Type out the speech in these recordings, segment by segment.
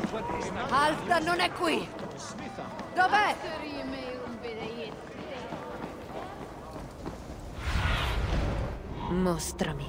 Halfdan non è qui! Dov'è? Mostrami.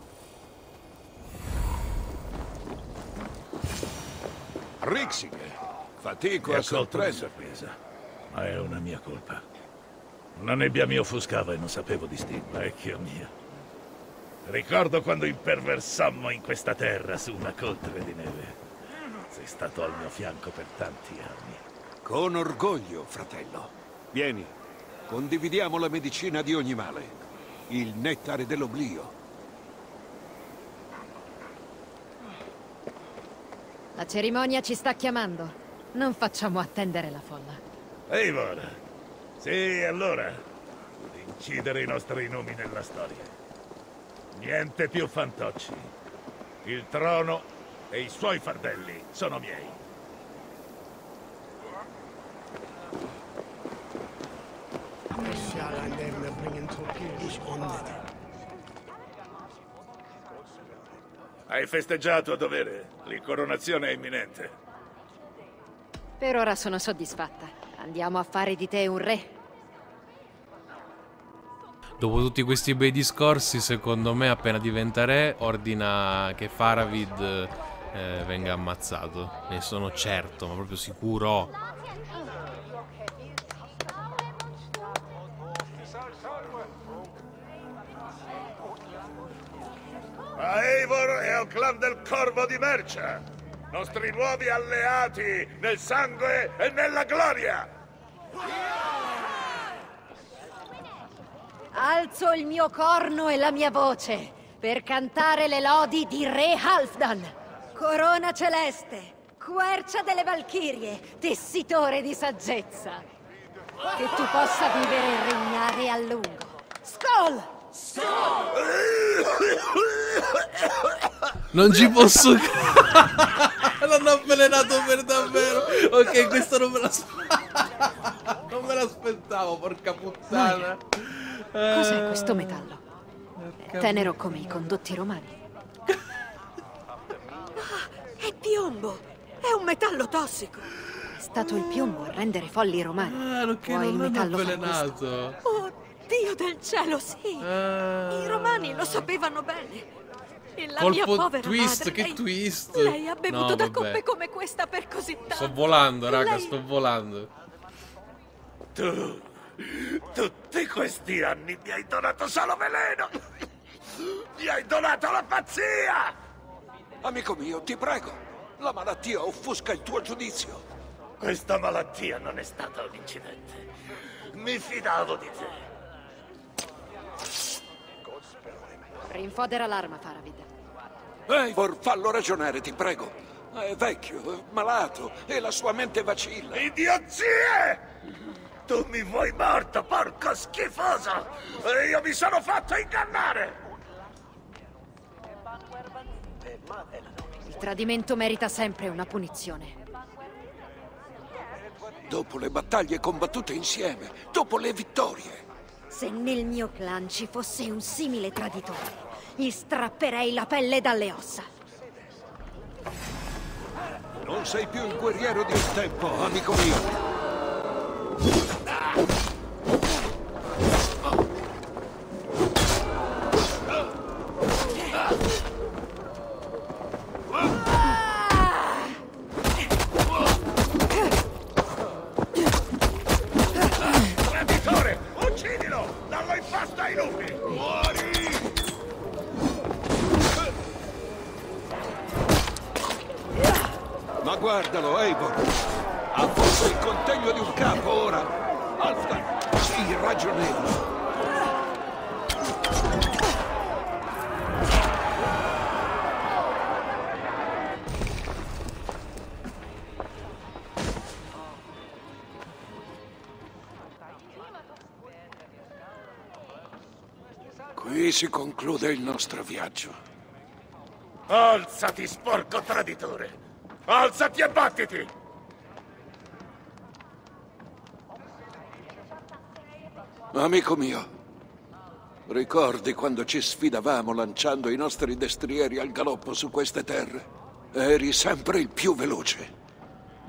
Rixig, fatico a sorpresa. Ma è una mia colpa. Una nebbia mi offuscava e non sapevo distinguere, vecchio mio. Ricordo quando imperversammo in questa terra su una coltre di neve. Sei stato al mio fianco per tanti anni. Con orgoglio, fratello. Vieni, condividiamo la medicina di ogni male. Il nettare dell'oblio. La cerimonia ci sta chiamando. Non facciamo attendere la folla. Eivor! Sì, allora. Incidere i nostri nomi nella storia. Niente più fantocci. Il trono e i suoi fardelli sono miei. Hai festeggiato a dovere. L'incoronazione è imminente. Per ora sono soddisfatta. Andiamo a fare di te un re. Dopo tutti questi bei discorsi, secondo me, appena diventa re, ordina che Faravid venga ammazzato. Ne sono certo, ma proprio sicuro. A Eivor e al clan del Corvo di Mercia, nostri nuovi alleati nel sangue e nella gloria! Alzo il mio corno e la mia voce per cantare le lodi di Re Halfdan. Corona celeste, quercia delle Valchirie, tessitore di saggezza. Che tu possa vivere e regnare a lungo. Skål! Non ci posso. L'hanno avvelenato per davvero. Ok, questo non me l'aspettavo. Non me l'aspettavo, porca puttana. Cos'è questo metallo? È tenero come i condotti romani. È piombo! È un metallo tossico! È stato il piombo a rendere folli i romani. Che Poi il non l'hanno metallo fa questo. avvelenato. Oh, Dio del cielo, sì! I romani lo sapevano bene. E la mia Colpo povera twist, madre, che twist. Lei ha bevuto No, da vabbè. coppe come questa per così tanto. Sto volando, raga, Lei- sto volando. Tu, tutti questi anni mi hai donato solo veleno! Mi hai donato la pazzia! Amico mio, ti prego. La malattia offusca il tuo giudizio. Questa malattia non è stata un incidente. Mi fidavo di te. Rinfodera l'arma, Faravid. Eivor, fallo ragionare, ti prego. È vecchio, malato e la sua mente vacilla. Idiozie! Tu mi vuoi morto, porco schifoso! E io mi sono fatto ingannare! Il tradimento merita sempre una punizione. Dopo le battaglie combattute insieme, dopo le vittorie. Se nel mio clan ci fosse un simile traditore, gli strapperei la pelle dalle ossa. Non sei più il guerriero di un tempo, amico mio. Traditore, uccidilo! Dallo in pasto ai lupi! Muori! Ma guardalo, Eivor. Ha forse il contegno di un capo ora. Halfdan, sii ragionevole. Qui si conclude il nostro viaggio. Alzati, sporco traditore! Alzati e battiti! Amico mio, ricordi quando ci sfidavamo lanciando i nostri destrieri al galoppo su queste terre? Eri sempre il più veloce.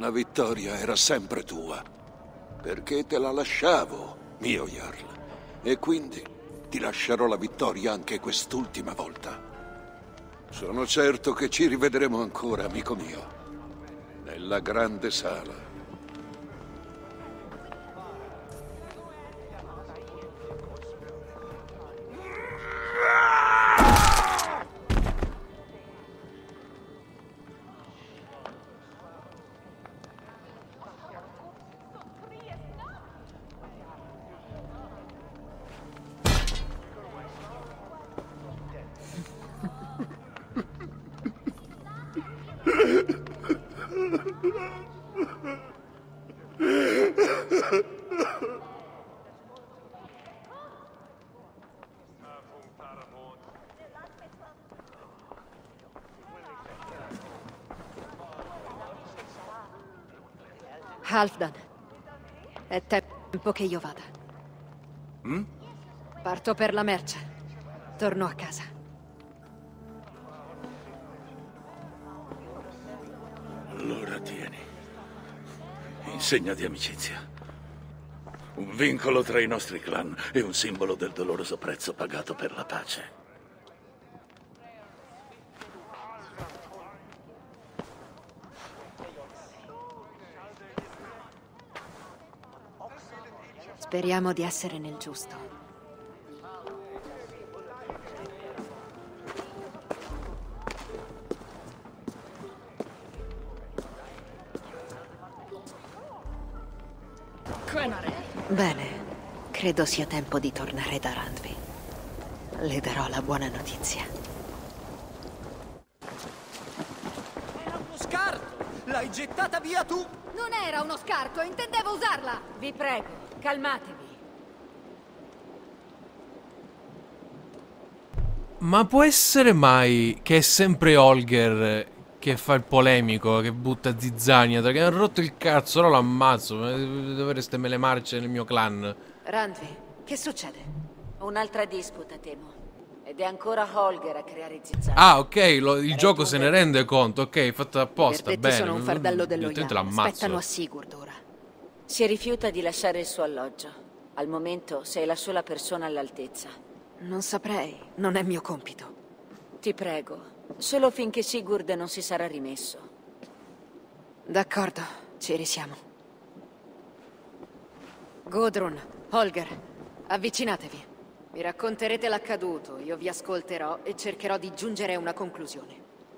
La vittoria era sempre tua, perché te la lasciavo, mio Jarl. E quindi ti lascerò la vittoria anche quest'ultima volta. Sono certo che ci rivedremo ancora, amico mio, nella grande sala. Halfdan, è tempo che io vada. Parto per la merce. Torno a casa. Allora tieni. Insegna di amicizia. Un vincolo tra i nostri clan e un simbolo del doloroso prezzo pagato per la pace. Speriamo di essere nel giusto. Bene, credo sia tempo di tornare da Randvi. Le darò la buona notizia. Era uno scarto! L'hai gettata via tu! Non era uno scarto, intendevo usarla! Vi prego, calmatevi. Ma può essere mai che è sempre Holger che fa il polemico, che butta zizzania, che hanno rotto il cazzo, ora lo ammazzo, dovreste me le marce nel mio clan. Randvi, che succede? Un'altra disputa, temo. Ed è ancora Holger a creare zizzania. Ah, ok, il gioco se ne rende conto, ok, fatto apposta, I bene. sono un fardello dello Direttamente Jarl, l'ammazzo. aspettano a Sigurd ora. Si rifiuta di lasciare il suo alloggio. Al momento sei la sola persona all'altezza. Non saprei, non è mio compito. Ti prego, solo finché Sigurd non si sarà rimesso. D'accordo, ci risiamo. Gudrun, Holger, avvicinatevi. Mi racconterete l'accaduto, io vi ascolterò e cercherò di giungere a una conclusione.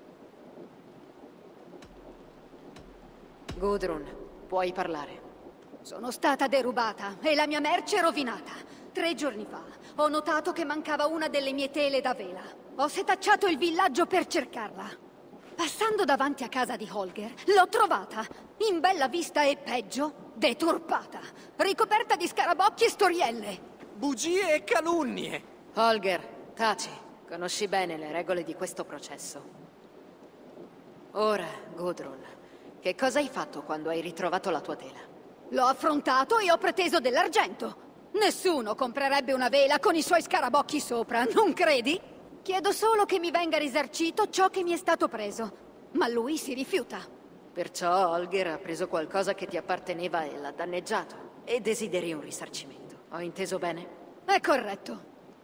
Gudrun, puoi parlare. Sono stata derubata e la mia merce rovinata. 3 giorni fa ho notato che mancava una delle mie tele da vela. Ho setacciato il villaggio per cercarla. Passando davanti a casa di Holger, l'ho trovata, in bella vista e peggio, deturpata, ricoperta di scarabocchi e storielle. Bugie e calunnie! Holger, taci. Conosci bene le regole di questo processo. Ora, Gudrun, che cosa hai fatto quando hai ritrovato la tua tela? L'ho affrontato e ho preteso dell'argento. Nessuno comprerebbe una vela con i suoi scarabocchi sopra, non credi? Chiedo solo che mi venga risarcito ciò che mi è stato preso. Ma lui si rifiuta. Perciò Holger ha preso qualcosa che ti apparteneva e l'ha danneggiato. E desideri un risarcimento. Ho inteso bene? È corretto.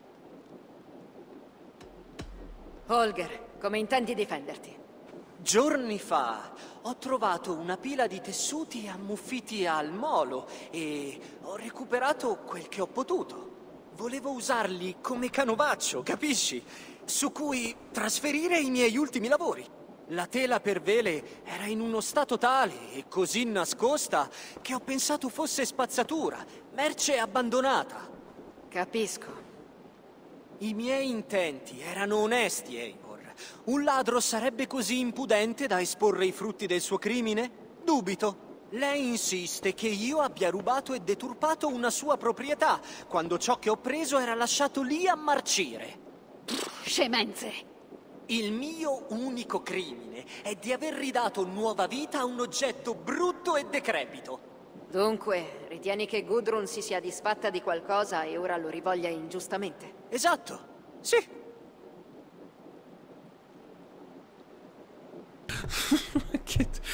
Holger, come intendi difenderti? Giorni fa ho trovato una pila di tessuti ammuffiti al molo e ho recuperato quel che ho potuto. Volevo usarli come canovaccio, capisci? Su cui trasferire i miei ultimi lavori. La tela per vele era in uno stato tale e così nascosta che ho pensato fosse spazzatura, merce abbandonata. Capisco. I miei intenti erano onesti, Eivor. Un ladro sarebbe così impudente da esporre i frutti del suo crimine? Dubito. Lei insiste che io abbia rubato e deturpato una sua proprietà, quando ciò che ho preso era lasciato lì a marcire. Scemenze! Il mio unico crimine è di aver ridato nuova vita a un oggetto brutto e decrepito. Dunque, ritieni che Gudrun si sia disfatta di qualcosa e ora lo rivoglia ingiustamente? Esatto, sì.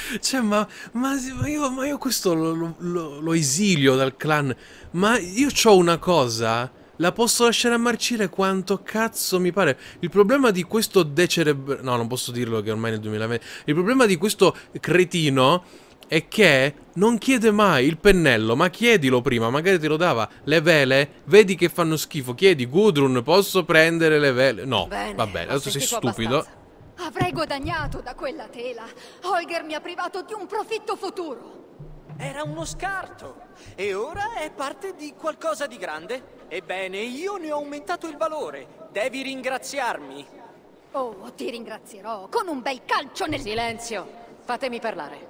Cioè, ma io questo lo esilio dal clan. Ma io c'ho una cosa. La posso lasciare a marcire quanto cazzo mi pare. Il problema di questo no, non posso dirlo che ormai nel 2020. Il problema di questo cretino è che non chiede mai il pennello. Ma chiedilo prima, magari te lo dava. Le vele, vedi che fanno schifo. Chiedi, Gudrun, posso prendere le vele? No, Bene, vabbè, ho adesso sei sentito stupido. abbastanza. Avrei guadagnato da quella tela. Holger mi ha privato di un profitto futuro. Era uno scarto. E ora è parte di qualcosa di grande. Ebbene, io ne ho aumentato il valore. Devi ringraziarmi. Oh, ti ringrazierò con un bel calcio nel... Silenzio, fatemi parlare.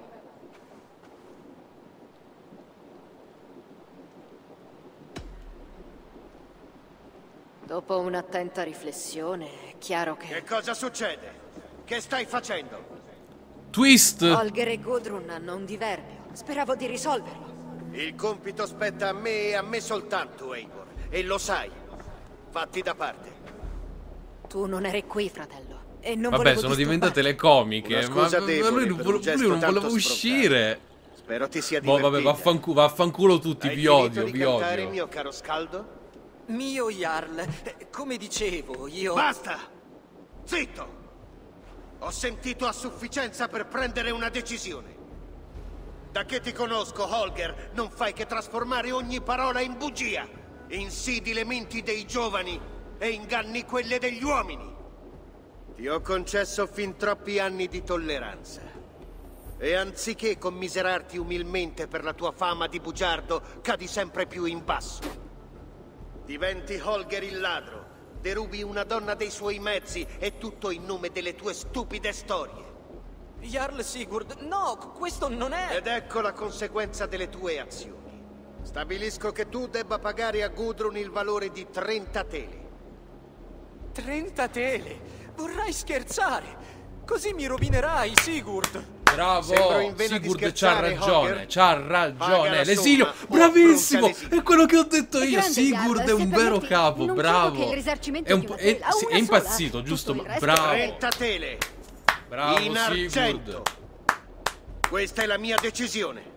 Dopo un'attenta riflessione, è chiaro che... Che cosa succede? Che stai facendo? Twist! Holger e Gudrun hanno un diverbio. Speravo di risolverlo. Il compito spetta a me e a me soltanto, Eivor. E lo sai. Fatti da parte. Tu non eri qui, fratello. E non Vabbè, volevo sono disturbarti. diventate le comiche. Una scusa Ma debole lui, per un gesto lui non tanto voleva uscire. Spero ti sia Boh, divertita. vabbè, vaffanculo tutti, Hai vi finito odio, di vi cantare, odio. mio caro Scaldo? Mio Jarl, come dicevo, io... Basta! Zitto! Ho sentito a sufficienza per prendere una decisione. Da che ti conosco, Holger, non fai che trasformare ogni parola in bugia. Insidi le menti dei giovani e inganni quelle degli uomini. Ti ho concesso fin troppi anni di tolleranza. E anziché commiserarti umilmente per la tua fama di bugiardo, cadi sempre più in basso. Diventi Holger il ladro, derubi una donna dei suoi mezzi e tutto in nome delle tue stupide storie. Jarl Sigurd, no, questo non è... Ed ecco la conseguenza delle tue azioni. Stabilisco che tu debba pagare a Gudrun il valore di 30 tele. 30 tele? Vorrai scherzare? Così mi rovinerai, Sigurd. Bravo, Sembro in vena di Sigurd c'ha scherzare, ragione, Holger. c'ha Paga ragione. la L'esilio, somma o bravissimo, affronta l'esilio. è quello che ho detto È io. grande, Sigurd Jarl, è un se vero permetti, capo, non bravo. credo che il risarcimento È, un di po'- una è- tela, sì, una è impazzito, sola, giusto? tutto il resto Bravo, 30 tele! bravo In argento! Sigurd. Questa è la mia decisione.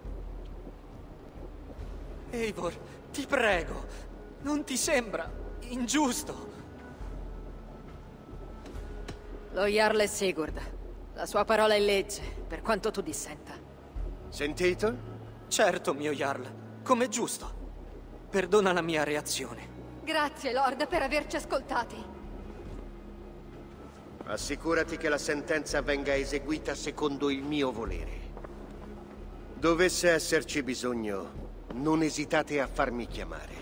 Eivor, ti prego, non ti sembra ingiusto? Lo Jarl è Sigurd. La sua parola è legge, per quanto tu dissenta. Sentito? Certo, mio Jarl, come giusto. Perdona la mia reazione. Grazie, Lord, per averci ascoltati. Assicurati che la sentenza venga eseguita secondo il mio volere. Dovesse esserci bisogno, non esitate a farmi chiamare.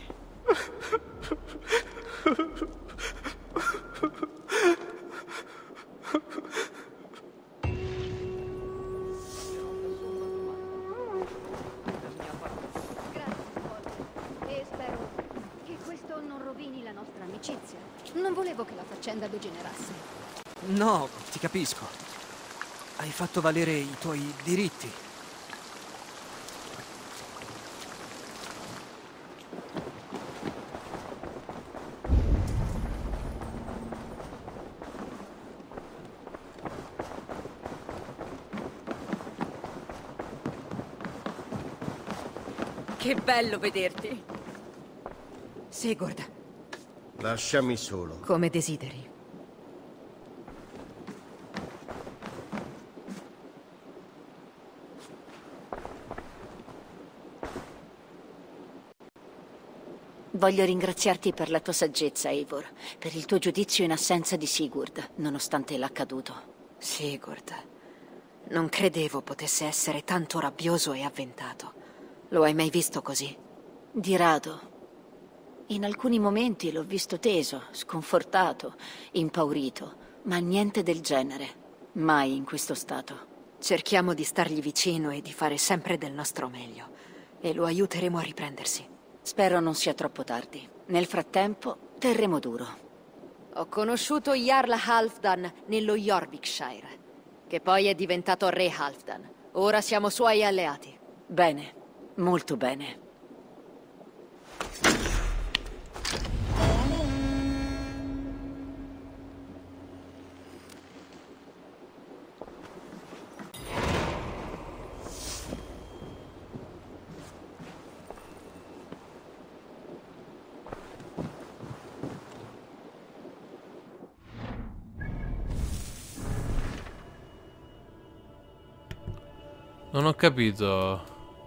Grazie, Lord. E spero che questo non rovini la nostra amicizia. Non volevo che la faccenda degenerasse. No, ti capisco. Hai fatto valere i tuoi diritti. Che bello vederti. Sigurd, Lasciami solo. come desideri. Voglio ringraziarti per la tua saggezza, Eivor, per il tuo giudizio in assenza di Sigurd, nonostante l'accaduto. Sigurd, non credevo potesse essere tanto rabbioso e avventato. Lo hai mai visto così? Di rado. In alcuni momenti l'ho visto teso, sconfortato, impaurito, ma niente del genere. Mai in questo stato. Cerchiamo di stargli vicino e di fare sempre del nostro meglio. E lo aiuteremo a riprendersi. Spero non sia troppo tardi. Nel frattempo, terremo duro. Ho conosciuto Jarl Halfdan nello Jorvikshire, che poi è diventato Re Halfdan. Ora siamo suoi alleati. Bene, molto bene. Non ho capito.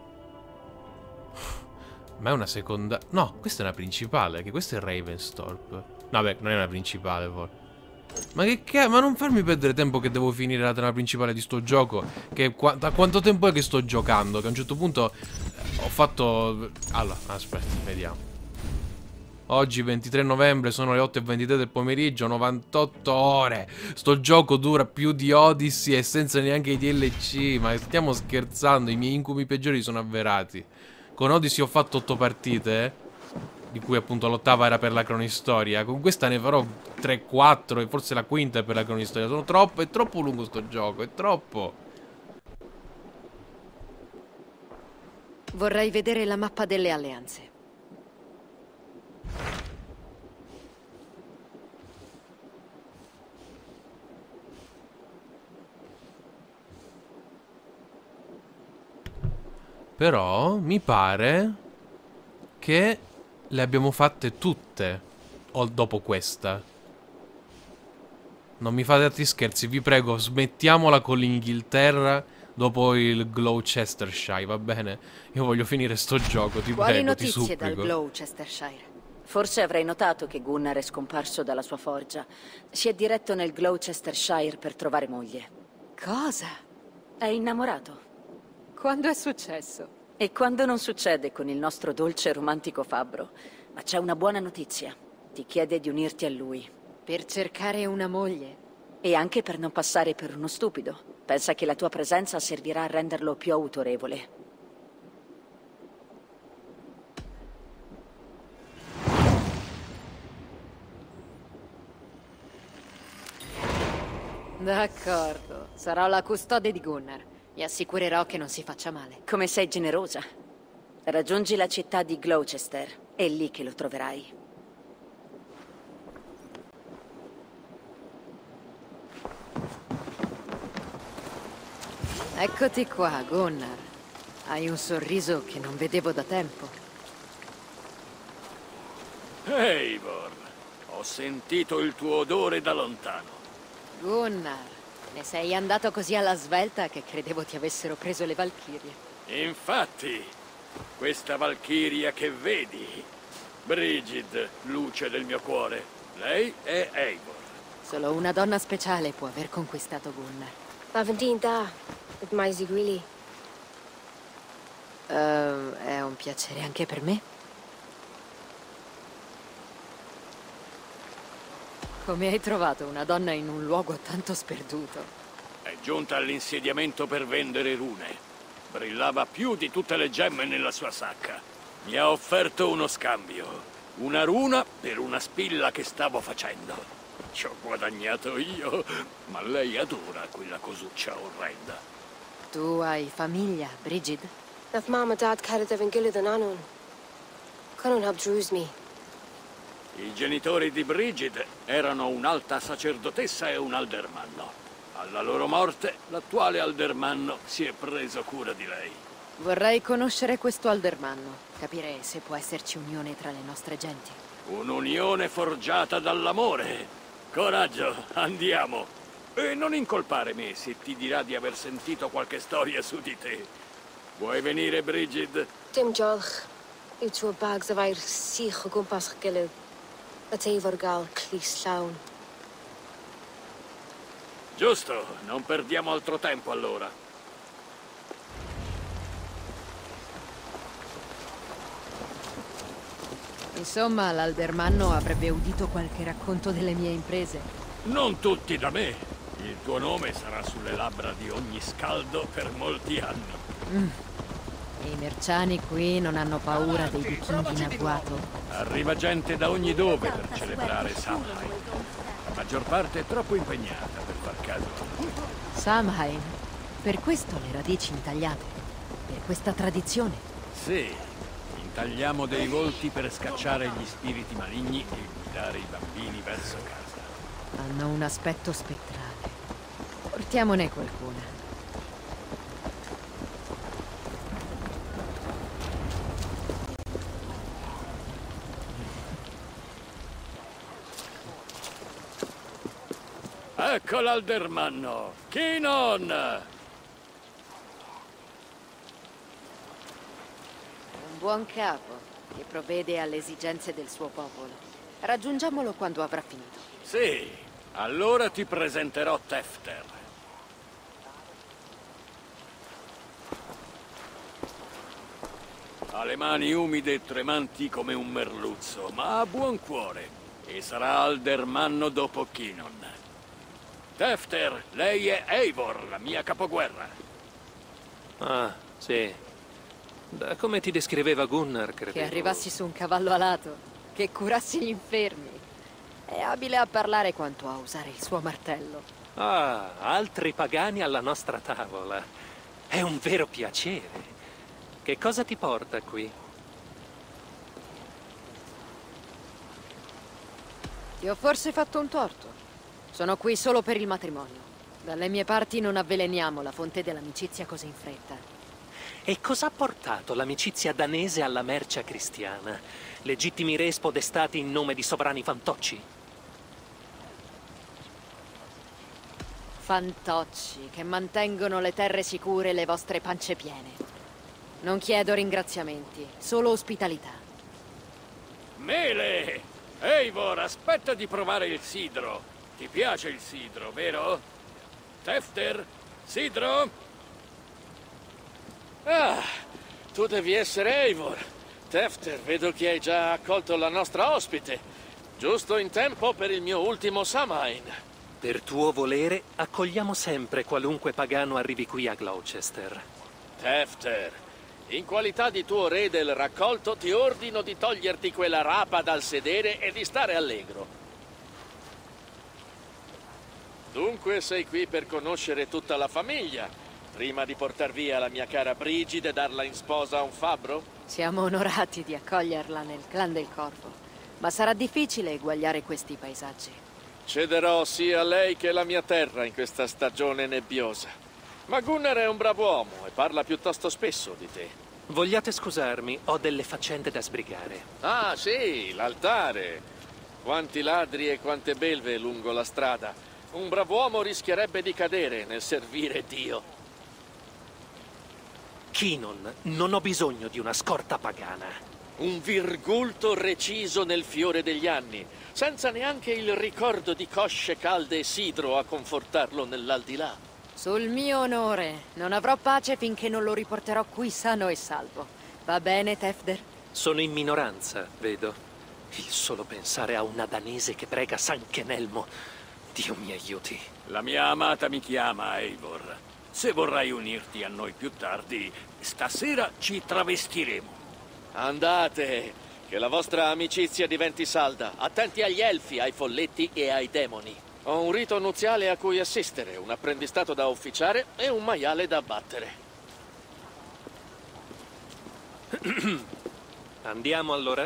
Ma è una seconda... No, questa è una principale, che questo è Ravensthorpe. Vabbè, non è una principale, poi. Ma che cazzo? Ma non farmi perdere tempo che devo finire la trama principale di sto gioco. Che da quanto tempo è che sto giocando? Che a un certo punto ho fatto... Allora, aspetta, vediamo. Oggi 23 novembre, sono le 8:23 del pomeriggio, 98 ore. Sto gioco dura più di Odyssey e senza neanche i DLC. Ma stiamo scherzando, i miei incubi peggiori sono avverati. Con Odyssey ho fatto 8 partite, di cui appunto l'8ª era per la cronistoria. Con questa ne farò 3-4 e forse la quinta è per la cronistoria. Sono troppo, è troppo lungo sto gioco, è troppo. Vorrei vedere la mappa delle alleanze. Però mi pare che le abbiamo fatte tutte dopo questa. Non mi fate altri scherzi, vi prego, smettiamola con l'Inghilterra dopo il Gloucestershire, va bene? Io voglio finire sto gioco, ti Quali prego, ti notizie dal supplico. Gloucestershire? Forse avrai notato che Gunnar è scomparso dalla sua forgia. Si è diretto nel Gloucestershire per trovare moglie. Cosa? È innamorato. Quando è successo? E quando non succede con il nostro dolce e romantico fabbro. Ma c'è una buona notizia. Ti chiede di unirti a lui. Per cercare una moglie? E anche per non passare per uno stupido. Pensa che la tua presenza servirà a renderlo più autorevole. D'accordo, sarò la custode di Gunnar. Mi assicurerò che non si faccia male. Come sei generosa. Raggiungi la città di Gloucester. È lì che lo troverai. Eccoti qua, Gunnar. Hai un sorriso che non vedevo da tempo. Eivor, ho sentito il tuo odore da lontano. Gunnar, ne sei andato così alla svelta che credevo ti avessero preso le Valchirie. Infatti, questa Valchiria che vedi, Brigid, luce del mio cuore, lei è Eivor. Solo una donna speciale può aver conquistato Gunnar. Lavendin da, it Maisy Greeley. È un piacere anche per me. Come hai trovato una donna in un luogo tanto sperduto? È giunta all'insediamento per vendere rune. Brillava più di tutte le gemme nella sua sacca. Mi ha offerto uno scambio. Una runa per una spilla che stavo facendo. Ci ho guadagnato io, ma lei adora quella cosuccia orrenda. Tu hai famiglia, Brigid? Naf mama dad carried evan gillidan anun. Canun hab drusmi. I genitori di Brigid erano un'alta sacerdotessa e un aldermanno. Alla loro morte, l'attuale aldermanno si è preso cura di lei. Vorrei conoscere questo aldermanno, capire se può esserci unione tra le nostre genti. Un'unione forgiata dall'amore. Coraggio, andiamo. E non incolpare me se ti dirà di aver sentito qualche storia su di te. Vuoi venire, Brigid? Dim jolch. Utu bags of air sich gumpas gillu. At Eivor gal clis llawn. Giusto, non perdiamo altro tempo allora. Insomma, l'aldermanno avrebbe udito qualche racconto delle mie imprese. Non tutti da me. Il tuo nome sarà sulle labbra di ogni scaldo per molti anni. I merciani qui non hanno paura dei vichinghi in agguato. Arriva gente da ogni dove per celebrare Samhain. La maggior parte è troppo impegnata per far caso. Samhain, per questo le radici intagliate. Per questa tradizione. Sì, intagliamo dei volti per scacciare gli spiriti maligni e guidare i bambini verso casa. Hanno un aspetto spettrale. Portiamone qualcuna. Ecco l'aldermanno! Kinon! buon capo che provvede alle esigenze del suo popolo. Raggiungiamolo quando avrà finito. Sì, allora ti presenterò Tefter. Ha le mani umide e tremanti come un merluzzo, ma ha buon cuore. E sarà aldermanno dopo Kinon. Tefter, lei è Eivor, la mia capoguerra. Ah, sì. Da come ti descriveva Gunnar, credevo... Che arrivassi su un cavallo alato, che curassi gli infermi. È abile a parlare quanto a usare il suo martello. Ah, altri pagani alla nostra tavola. È un vero piacere. Che cosa ti porta qui? Ti ho forse fatto un torto. Sono qui solo per il matrimonio. Dalle mie parti non avveleniamo la fonte dell'amicizia così in fretta. E cosa ha portato l'amicizia danese alla mercia cristiana? Legittimi re spodestati in nome di sovrani fantocci? Fantocci che mantengono le terre sicure e le vostre pance piene. Non chiedo ringraziamenti, solo ospitalità. Mele! Eivor, aspetta di provare il sidro. Ti piace il sidro, vero? Tefter, sidro? Ah, tu devi essere Eivor. Tefter, vedo che hai già accolto la nostra ospite. Giusto in tempo per il mio ultimo Samhain. Per tuo volere, accogliamo sempre qualunque pagano arrivi qui a Gloucester. Tefter, in qualità di tuo re del raccolto, ti ordino di toglierti quella rapa dal sedere e di stare allegro. Dunque sei qui per conoscere tutta la famiglia, prima di portar via la mia cara Brigide e darla in sposa a un fabbro? Siamo onorati di accoglierla nel clan del Corvo, ma sarà difficile eguagliare questi paesaggi. Cederò sia a lei che la mia terra in questa stagione nebbiosa. Ma Gunnar è un bravo uomo e parla piuttosto spesso di te. Vogliate scusarmi, ho delle faccende da sbrigare. Ah, sì, l'altare. Quanti ladri e quante belve lungo la strada. Un brav'uomo rischierebbe di cadere nel servire Dio. Kinon, non ho bisogno di una scorta pagana. Un virgulto reciso nel fiore degli anni, senza neanche il ricordo di cosce calde e sidro a confortarlo nell'aldilà. Sul mio onore, non avrò pace finché non lo riporterò qui sano e salvo. Va bene, Tefder? Sono in minoranza, vedo. Il solo pensare a una danese che prega San Chenelmo. Dio mi aiuti. La mia amata mi chiama, Eivor. Se vorrai unirti a noi più tardi, stasera ci travestiremo. Andate, che la vostra amicizia diventi salda. Attenti agli elfi, ai folletti e ai demoni. Ho un rito nuziale a cui assistere, un apprendistato da officiare e un maiale da abbattere. Andiamo allora?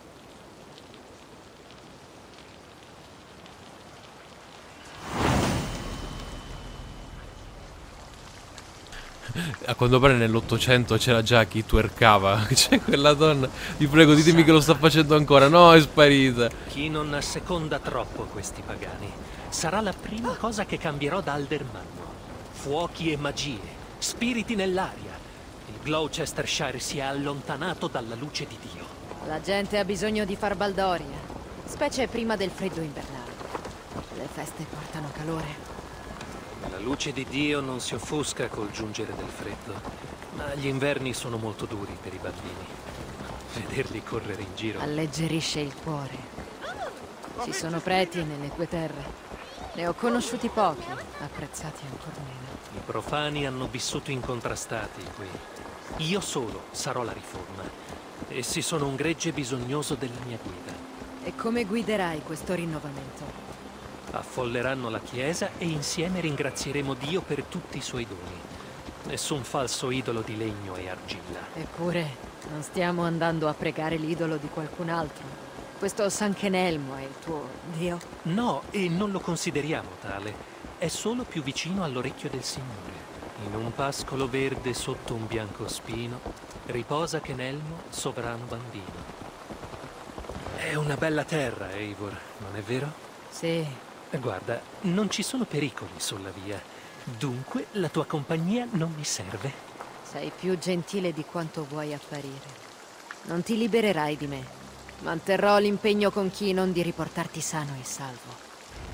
A quanto pare nell'800 c'era già chi twerkava. C'è quella donna. Vi prego, ditemi che lo sta facendo ancora. No, è sparita. Chi non asseconda troppo questi pagani sarà la prima cosa che cambierò da aldermanno. Fuochi e magie, spiriti nell'aria. Il Gloucestershire si è allontanato dalla luce di Dio. La gente ha bisogno di far baldoria, specie prima del freddo invernale. Le feste portano calore. La luce di Dio non si offusca col giungere del freddo, ma gli inverni sono molto duri per i bambini. Vederli correre in giro... Alleggerisce il cuore. Ci sono preti nelle tue terre. Ne ho conosciuti pochi, apprezzati ancor meno. I profani hanno vissuto incontrastati qui. Io solo sarò la riforma. Essi sono un gregge bisognoso della mia guida. E come guiderai questo rinnovamento? Affolleranno la chiesa e insieme ringrazieremo Dio per tutti i suoi doni. Nessun falso idolo di legno e argilla. Eppure, non stiamo andando a pregare l'idolo di qualcun altro. Questo San Chenelmo è il tuo Dio? No, e non lo consideriamo tale. È solo più vicino all'orecchio del Signore. In un pascolo verde sotto un bianco spino riposa Chenelmo, sovrano bambino. È una bella terra, Eivor, non è vero? Sì. Guarda, non ci sono pericoli sulla via. Dunque la tua compagnia non mi serve. Sei più gentile di quanto vuoi apparire. Non ti libererai di me. Manterrò l'impegno con Kinon di riportarti sano e salvo.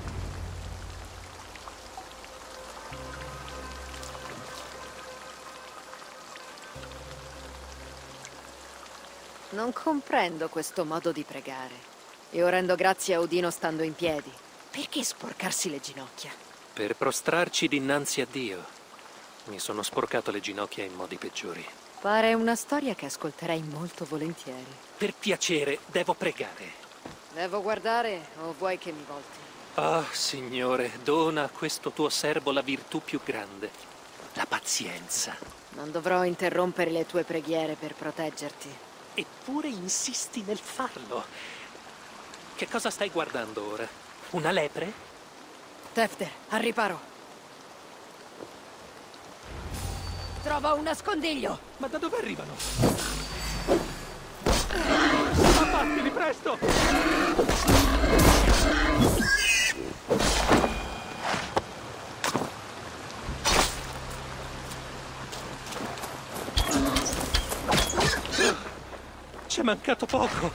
Non comprendo questo modo di pregare. Io rendo grazie a Odino stando in piedi. Perché sporcarsi le ginocchia? Per prostrarci dinanzi a Dio. Mi sono sporcato le ginocchia in modi peggiori. Pare una storia che ascolterei molto volentieri. Per piacere, devo pregare. Devo guardare o vuoi che mi volti? Ah, Signore, dona a questo tuo servo la virtù più grande, la pazienza. Non dovrò interrompere le tue preghiere per proteggerti. Eppure insisti nel farlo. Che cosa stai guardando ora? Una lepre? Tefter, al riparo. Trova un nascondiglio. Ma da dove arrivano? Abbattili presto! C'è mancato poco.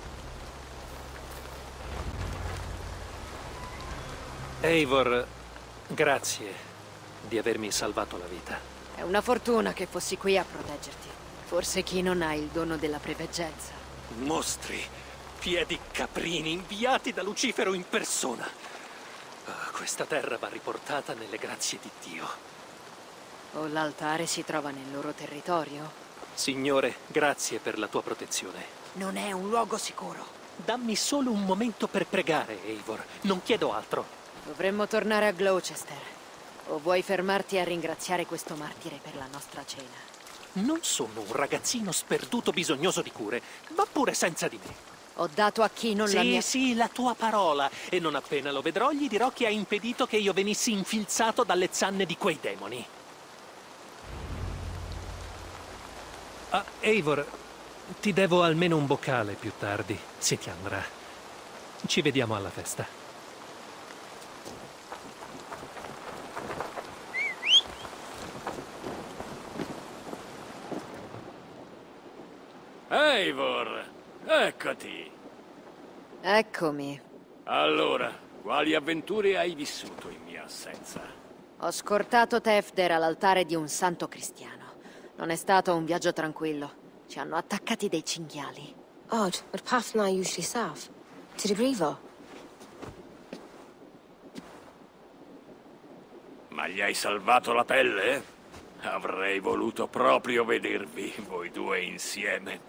Eivor, grazie di avermi salvato la vita. È una fortuna che fossi qui a proteggerti. Forse chi non ha il dono della preveggenza. Mostri, piedi caprini inviati da Lucifero in persona. Questa terra va riportata nelle grazie di Dio. O l'altare si trova nel loro territorio? Signore, grazie per la tua protezione. Non è un luogo sicuro. Dammi solo un momento per pregare, Eivor. Non chiedo altro. Dovremmo tornare a Gloucester. O vuoi fermarti a ringraziare questo martire per la nostra cena? Non sono un ragazzino sperduto bisognoso di cure. Va pure senza di me. Ho dato a Kinon la mia... Sì, la tua parola. E non appena lo vedrò gli dirò che ha impedito che io venissi infilzato dalle zanne di quei demoni. Ah, Eivor, ti devo almeno un boccale più tardi, se ti andrà. Ci vediamo alla festa. Eivor, eccoti. Eccomi. Allora, quali avventure hai vissuto in mia assenza? Ho scortato Tefder all'altare di un santo cristiano. Non è stato un viaggio tranquillo. Ci hanno attaccati dei cinghiali. Odd, but pathna usually safe. Ti ribrivo? Ma gli hai salvato la pelle? Avrei voluto proprio vedervi, voi due insieme.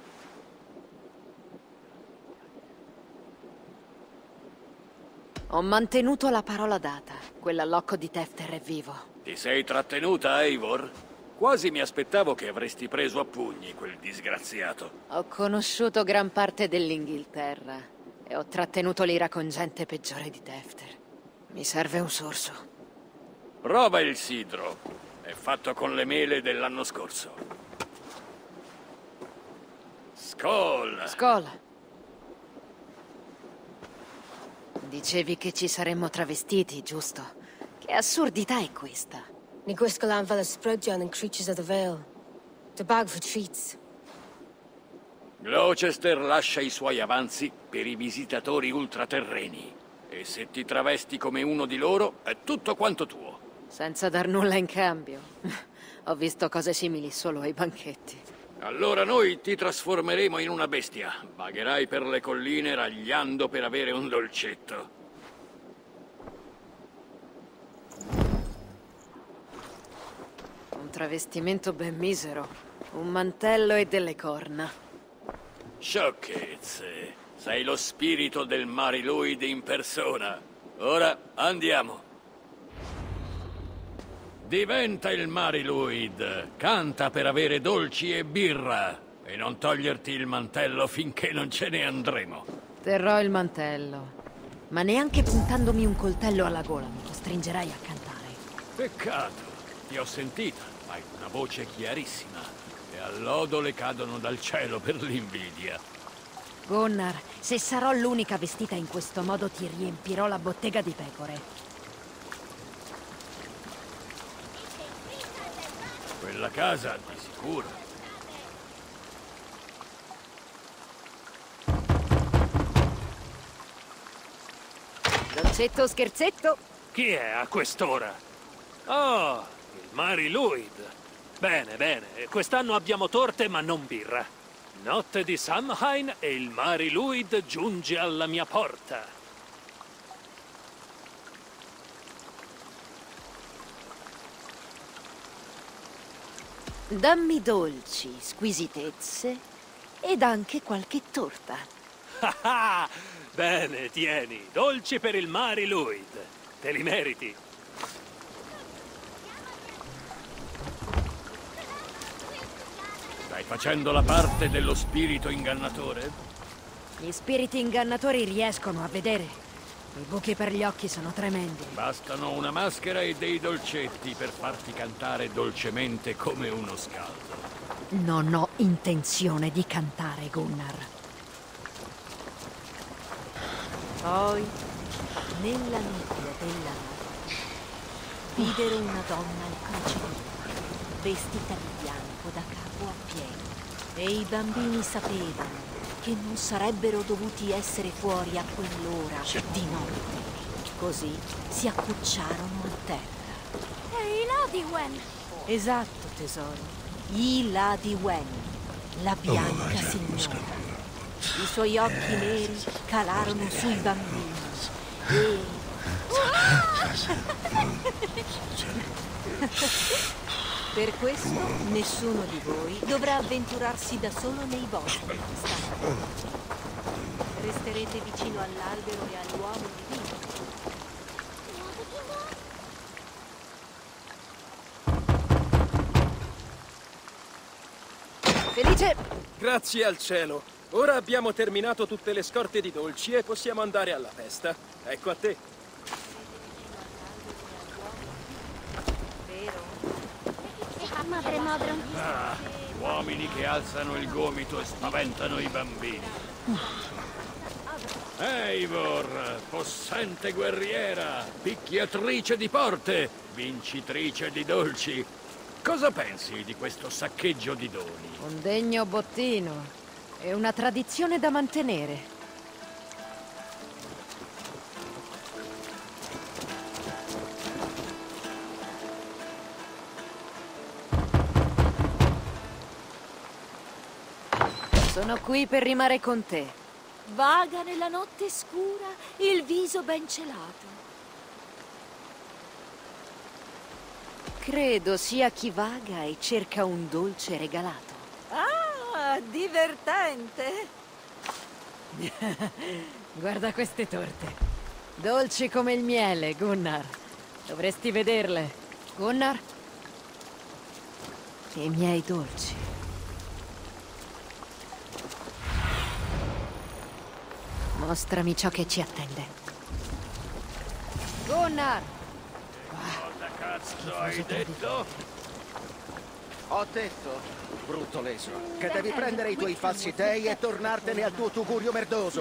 Ho mantenuto la parola data. Quell'allocco di Tefter è vivo. Ti sei trattenuta, Eivor? Quasi mi aspettavo che avresti preso a pugni quel disgraziato. Ho conosciuto gran parte dell'Inghilterra e ho trattenuto l'ira con gente peggiore di Tefter. Mi serve un sorso. Prova il sidro. È fatto con le mele dell'anno scorso. Skål! Skål! Dicevi che ci saremmo travestiti, giusto? Che assurdità è questa? Ni gwisgalan fel y sbrydion and creatures of the Vale. The bag for treats. Gloucester lascia i suoi avanzi per i visitatori ultraterreni. E se ti travesti come uno di loro, è tutto quanto tuo. Senza dar nulla in cambio. Ho visto cose simili solo ai banchetti. Allora noi ti trasformeremo in una bestia. Vagherai per le colline ragliando per avere un dolcetto. Un travestimento ben misero. Un mantello e delle corna. Sciocchezze. Sei lo spirito del Mariluid in persona. Ora andiamo. Diventa il Mariluid. Canta per avere dolci e birra. E non toglierti il mantello finché non ce ne andremo. Terrò il mantello. Ma neanche puntandomi un coltello alla gola mi costringerai a cantare. Peccato. Ti ho sentita. Hai una voce chiarissima. E all'odole cadono dal cielo per l'invidia. Gunnar, se sarò l'unica vestita in questo modo ti riempirò la bottega di pecore. Quella casa, di sicuro. Dolcetto scherzetto. Chi è a quest'ora? Oh, il Mari Luid. Bene, bene. Quest'anno abbiamo torte ma non birra. Notte di Samhain e il Mari Luid giunge alla mia porta. Dammi dolci, squisitezze ed anche qualche torta. Ah, bene, tieni. Dolci per il Mari Luid. Te li meriti. Stai facendo la parte dello spirito ingannatore? Gli spiriti ingannatori riescono a vedere. I buchi per gli occhi sono tremendi. Bastano una maschera e dei dolcetti per farti cantare dolcemente come uno scaldo. Non ho intenzione di cantare, Gunnar. Poi, nella nebbia della notte, videro una donna al crocevia, vestita di bianco da capo a piedi. E i bambini sapevano che non sarebbero dovuti essere fuori a quell'ora di notte. Così si accucciarono a terra. È Iladwen! Esatto, tesoro. Iladwen, la bianca signora. I suoi occhi neri calarono sui bambini e... Per questo nessuno di voi dovrà avventurarsi da solo nei boschi quest'anno. Resterete vicino all'albero e all'uomo divino. Felice! Grazie al cielo. Ora abbiamo terminato tutte le scorte di dolci e possiamo andare alla festa. Ecco a te. Madre Modron. Ah, uomini che alzano il gomito e spaventano i bambini. Eivor, possente guerriera, picchiatrice di porte, vincitrice di dolci. Cosa pensi di questo saccheggio di doni? Un degno bottino. È una tradizione da mantenere. Sono qui per rimare con te. Vaga nella notte scura, il viso ben celato. Credo sia chi vaga e cerca un dolce regalato. Ah, divertente! Guarda queste torte. Dolci come il miele, Gunnar. Dovresti vederle. Gunnar? I miei dolci. Mostrami ciò che ci attende. Gunnar! Cosa cazzo hai detto? Ho detto, brutto leso, che devi prendere i tuoi falsi dei e tornartene al tuo tugurio merdoso.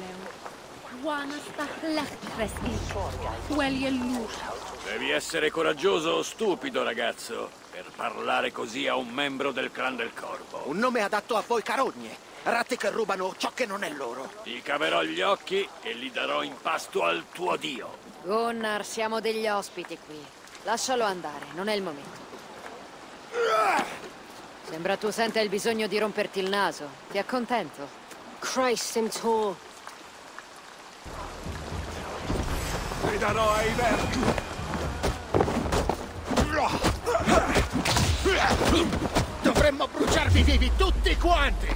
Devi essere coraggioso o stupido, ragazzo, per parlare così a un membro del clan del Corvo. Un nome adatto a voi carogne. Ratti che rubano ciò che non è loro. Ti caverò gli occhi e li darò in pasto al tuo dio. Gunnar, siamo degli ospiti qui. Lascialo andare, non è il momento. Sembra tu senta il bisogno di romperti il naso. Ti accontento? Christ, Simtor. Ti darò ai vermi. Dovremmo bruciarvi vivi tutti quanti!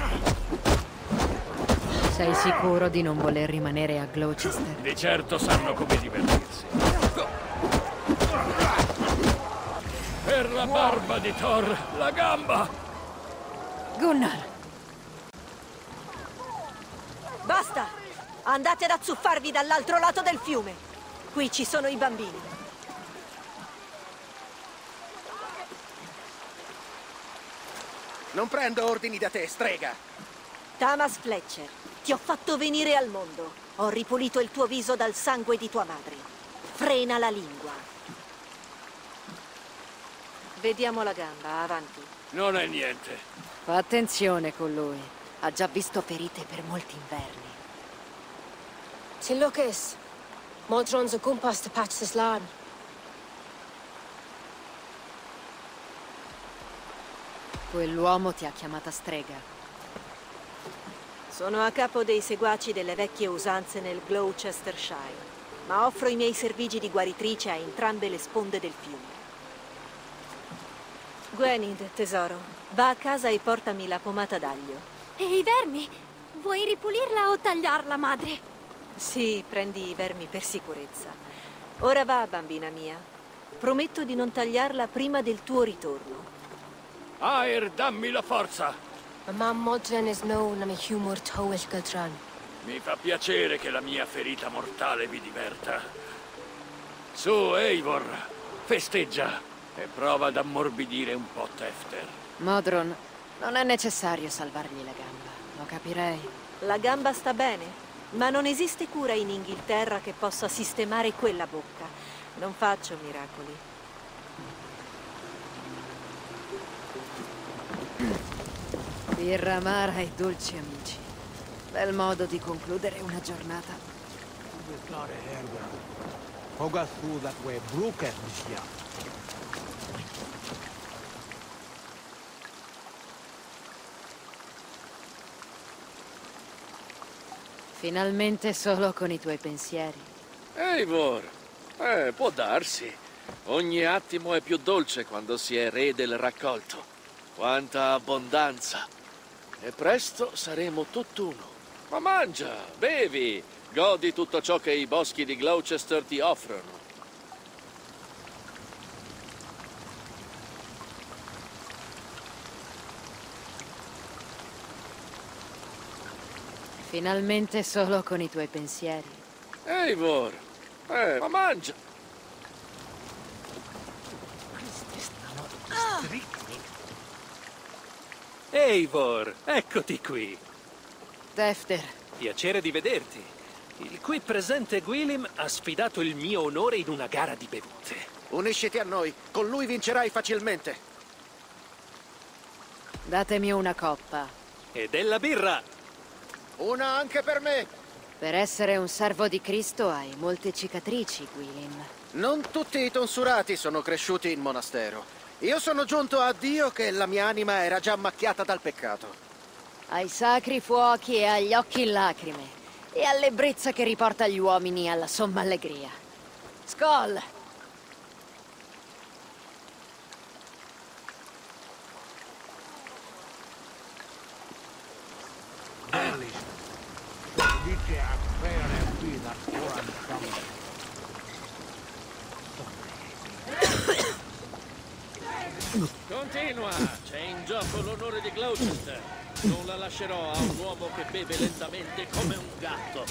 Sei sicuro di non voler rimanere a Gloucester? Di certo sanno come divertirsi. Per la barba di Thor, la gamba! Gunnar! Basta! Andate ad azzuffarvi dall'altro lato del fiume. Qui ci sono i bambini. Non prendo ordini da te, strega! Tamas Fletcher, ti ho fatto venire al mondo. Ho ripulito il tuo viso dal sangue di tua madre. Frena la lingua. Vediamo la gamba, avanti. Non è niente. Fa attenzione con lui. Ha già visto ferite per molti inverni. Tilukis. Modron's o gwmpas dy patch ys lan. Quell'uomo ti ha chiamata strega. Sono a capo dei seguaci delle vecchie usanze nel Gloucestershire, ma offro i miei servigi di guaritrice a entrambe le sponde del fiume. Gwenid, tesoro, va a casa e portami la pomata d'aglio. E i vermi? Vuoi ripulirla o tagliarla, madre? Sì, prendi i vermi per sicurezza. Ora va, bambina mia. Prometto di non tagliarla prima del tuo ritorno. Aer, dammi la forza! Mam Modron is known am a humor towel Galdran. Mi fa piacere che la mia ferita mortale vi diverta. Su, Eivor, festeggia e prova ad ammorbidire un po' Tefter. Modron, non è necessario salvargli la gamba, lo capirei. La gamba sta bene, ma non esiste cura in Inghilterra che possa sistemare quella bocca. Non faccio miracoli. Birra amara e dolci amici. Bel modo di concludere una giornata. Finalmente solo con i tuoi pensieri. Eivor, può darsi. Ogni attimo è più dolce quando si è re del raccolto. Quanta abbondanza! E presto saremo tutt'uno. Ma mangia, bevi, godi tutto ciò che i boschi di Gloucester ti offrono. Finalmente solo con i tuoi pensieri. Eivor, ma mangia! Eivor, eccoti qui. Tefter. Piacere di vederti. Il qui presente Gwilym ha sfidato il mio onore in una gara di bevute. Unisciti a noi, con lui vincerai facilmente. Datemi una coppa. E della birra. Una anche per me. Per essere un servo di Cristo hai molte cicatrici, Gwilym. Non tutti i tonsurati sono cresciuti in monastero. Io sono giunto a Dio che la mia anima era già macchiata dal peccato. Ai sacri fuochi e agli occhi in lacrime. E all'ebbrezza che riporta gli uomini alla somma allegria. Skoll! Continua! C'è in gioco l'onore di Gloucester. Non la lascerò a un uomo che beve lentamente come un gatto.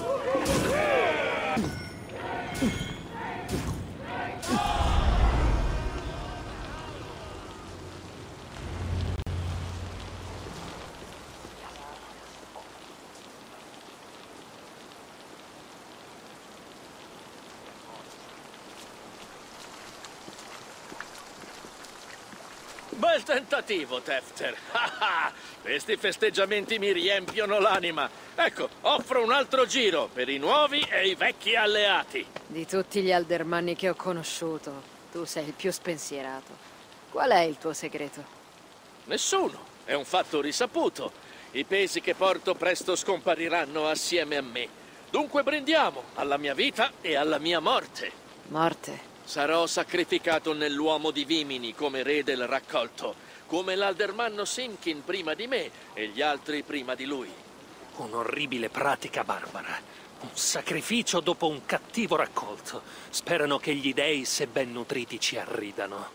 Bel tentativo, Tefter. Questi festeggiamenti mi riempiono l'anima. Ecco, offro un altro giro per i nuovi e i vecchi alleati. Di tutti gli aldermanni che ho conosciuto, tu sei il più spensierato. Qual è il tuo segreto? Nessuno. È un fatto risaputo. I pesi che porto presto scompariranno assieme a me. Dunque brindiamo alla mia vita e alla mia morte. Morte? Sarò sacrificato nell'uomo di Vimini come re del raccolto, come l'aldermanno Simkin prima di me e gli altri prima di lui. Un'orribile pratica barbara. Un sacrificio dopo un cattivo raccolto. Sperano che gli dei, se ben nutriti, ci arridano.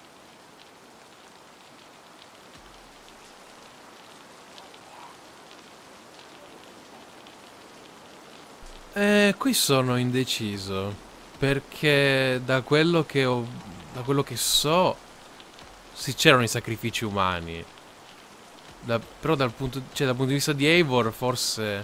Qui sono indeciso. Perché da quello che so, sì, c'erano i sacrifici umani. Però dal punto di vista di Eivor, forse.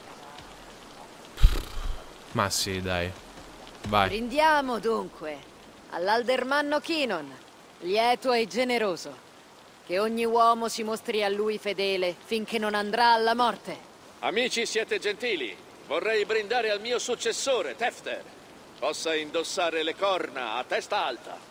Ma sì, dai. Vai. Brindiamo dunque all'aldermanno Kinon, lieto e generoso. Che ogni uomo si mostri a lui fedele finché non andrà alla morte. Amici, siete gentili. Vorrei brindare al mio successore, Tefter. possa indossare le corna a testa alta.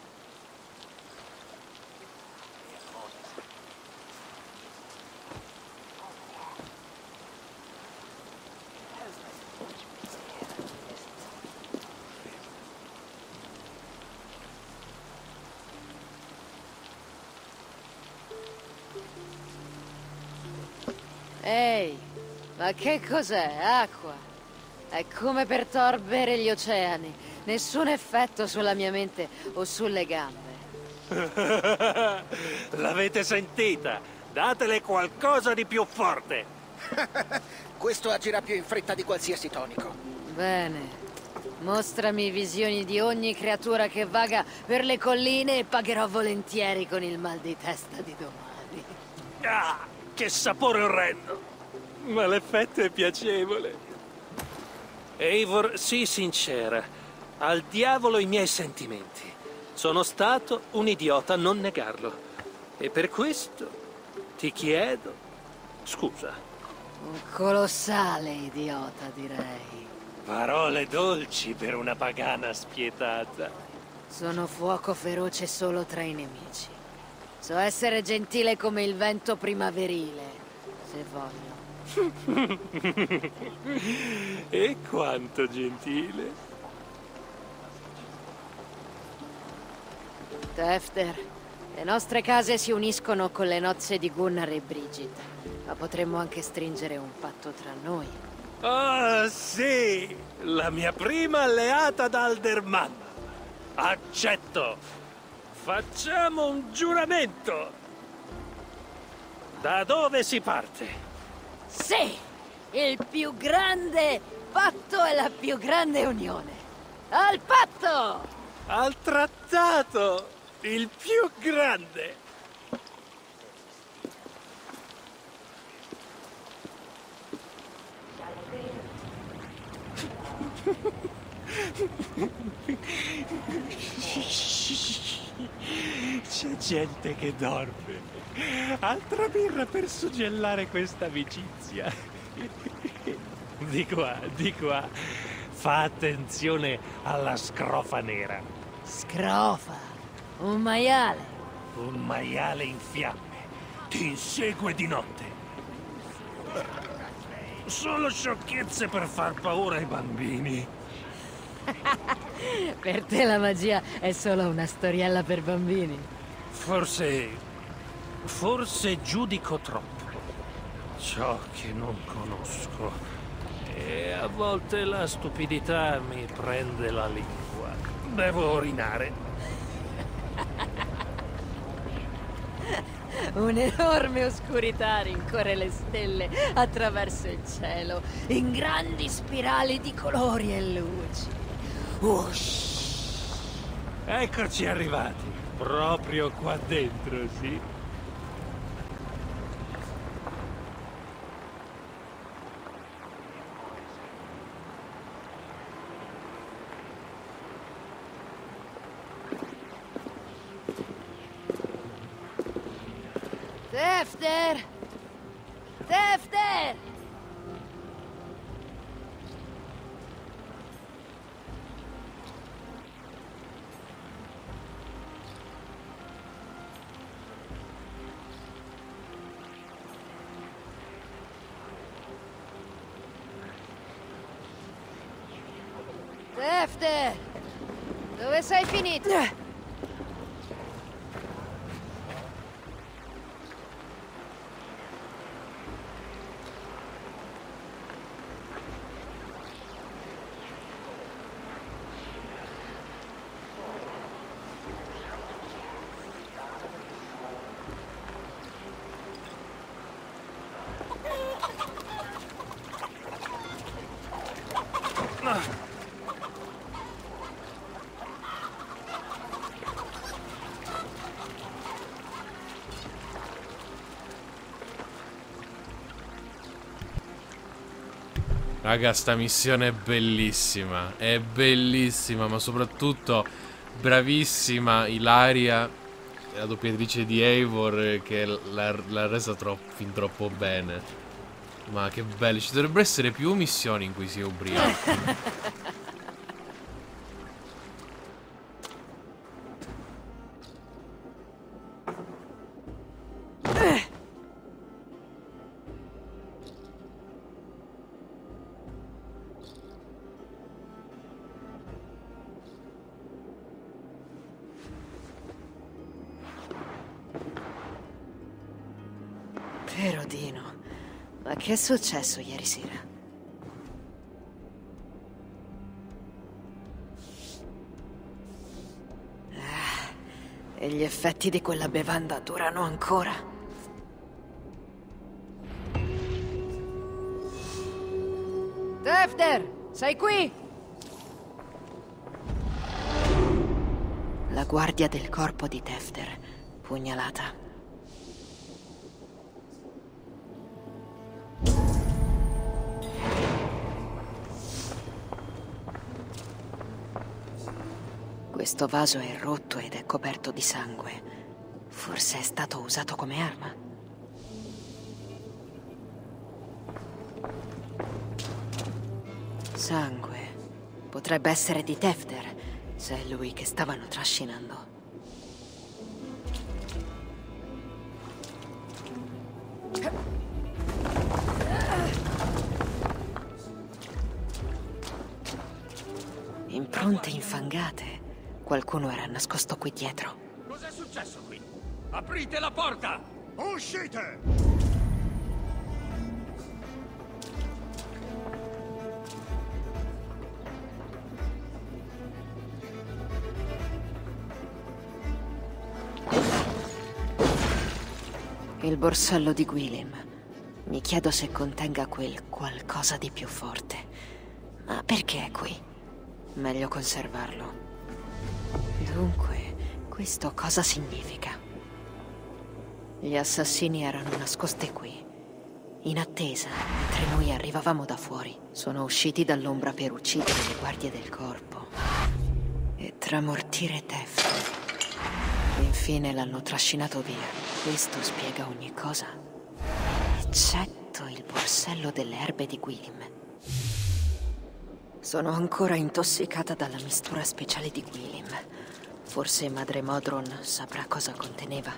Ehi, ma che cos'è? Acqua? È come per Thor bere gli oceani. Nessun effetto sulla mia mente o sulle gambe. L'avete sentita? Datele qualcosa di più forte. Questo agirà più in fretta di qualsiasi tonico. Bene. Mostrami visioni di ogni creatura che vaga per le colline e pagherò volentieri con il mal di testa di domani. Ah, che sapore orrendo! Ma l'effetto è piacevole. Eivor, sii sincera. Al diavolo i miei sentimenti. Sono stato un idiota, non negarlo. E per questo ti chiedo scusa. Un colossale idiota, direi. Parole dolci per una pagana spietata. Sono fuoco feroce solo tra i nemici. So essere gentile come il vento primaverile, se voglio. E quanto gentile. Tefter, le nostre case si uniscono con le nozze di Gunnar e Brigid, ma potremmo anche stringere un patto tra noi. Ah, sì! La mia prima alleata da Alderman. Accetto! Facciamo un giuramento! Da dove si parte? Sì! Il più grande patto e la più grande unione! Al patto! Al trattato! Il più grande! C'è gente che dorme. Altra birra per suggellare questa amicizia. Di qua, di qua. Fa attenzione alla scrofa nera. Scrofa? Un maiale? Un maiale in fiamme. Ti insegue di notte. Solo sciocchezze per far paura ai bambini. Per te la magia è solo una storiella per bambini. Forse giudico troppo ciò che non conosco. E a volte la stupidità mi prende la lingua. Devo orinare. Un'enorme oscurità rincorre le stelle attraverso il cielo, in grandi spirali di colori e luci. Ush. Eccoci arrivati, proprio qua dentro, sì. Tefter! Tefter! Tefter! Dove sei finito? Raga, sta missione è bellissima, ma soprattutto bravissima Ilaria, la doppiatrice di Eivor, che l'ha resa fin troppo bene. Ma che bello, ci dovrebbero essere più missioni in cui si è ubriaco. Perodino, ma che è successo ieri sera? E gli effetti di quella bevanda durano ancora. Tefter, sei qui? La guardia del corpo di Tefter, pugnalata. Questo vaso è rotto ed è coperto di sangue. Forse è stato usato come arma? Sangue. Potrebbe essere di Tefter, se è lui che stavano trascinando. Impronte infangate. Qualcuno era nascosto qui dietro. Cos'è successo qui? Aprite la porta! Uscite! Il borsello di Gwilym. Mi chiedo se contenga quel qualcosa di più forte. Ma perché è qui? Meglio conservarlo. Dunque, questo cosa significa? Gli assassini erano nascosti qui, in attesa, mentre noi arrivavamo da fuori. Sono usciti dall'ombra per uccidere le guardie del corpo e tramortire Tefter. Infine l'hanno trascinato via. Questo spiega ogni cosa, eccetto il borsello delle erbe di Gwilym. Sono ancora intossicata dalla mistura speciale di Gwilym. Forse Madre Modron saprà cosa conteneva.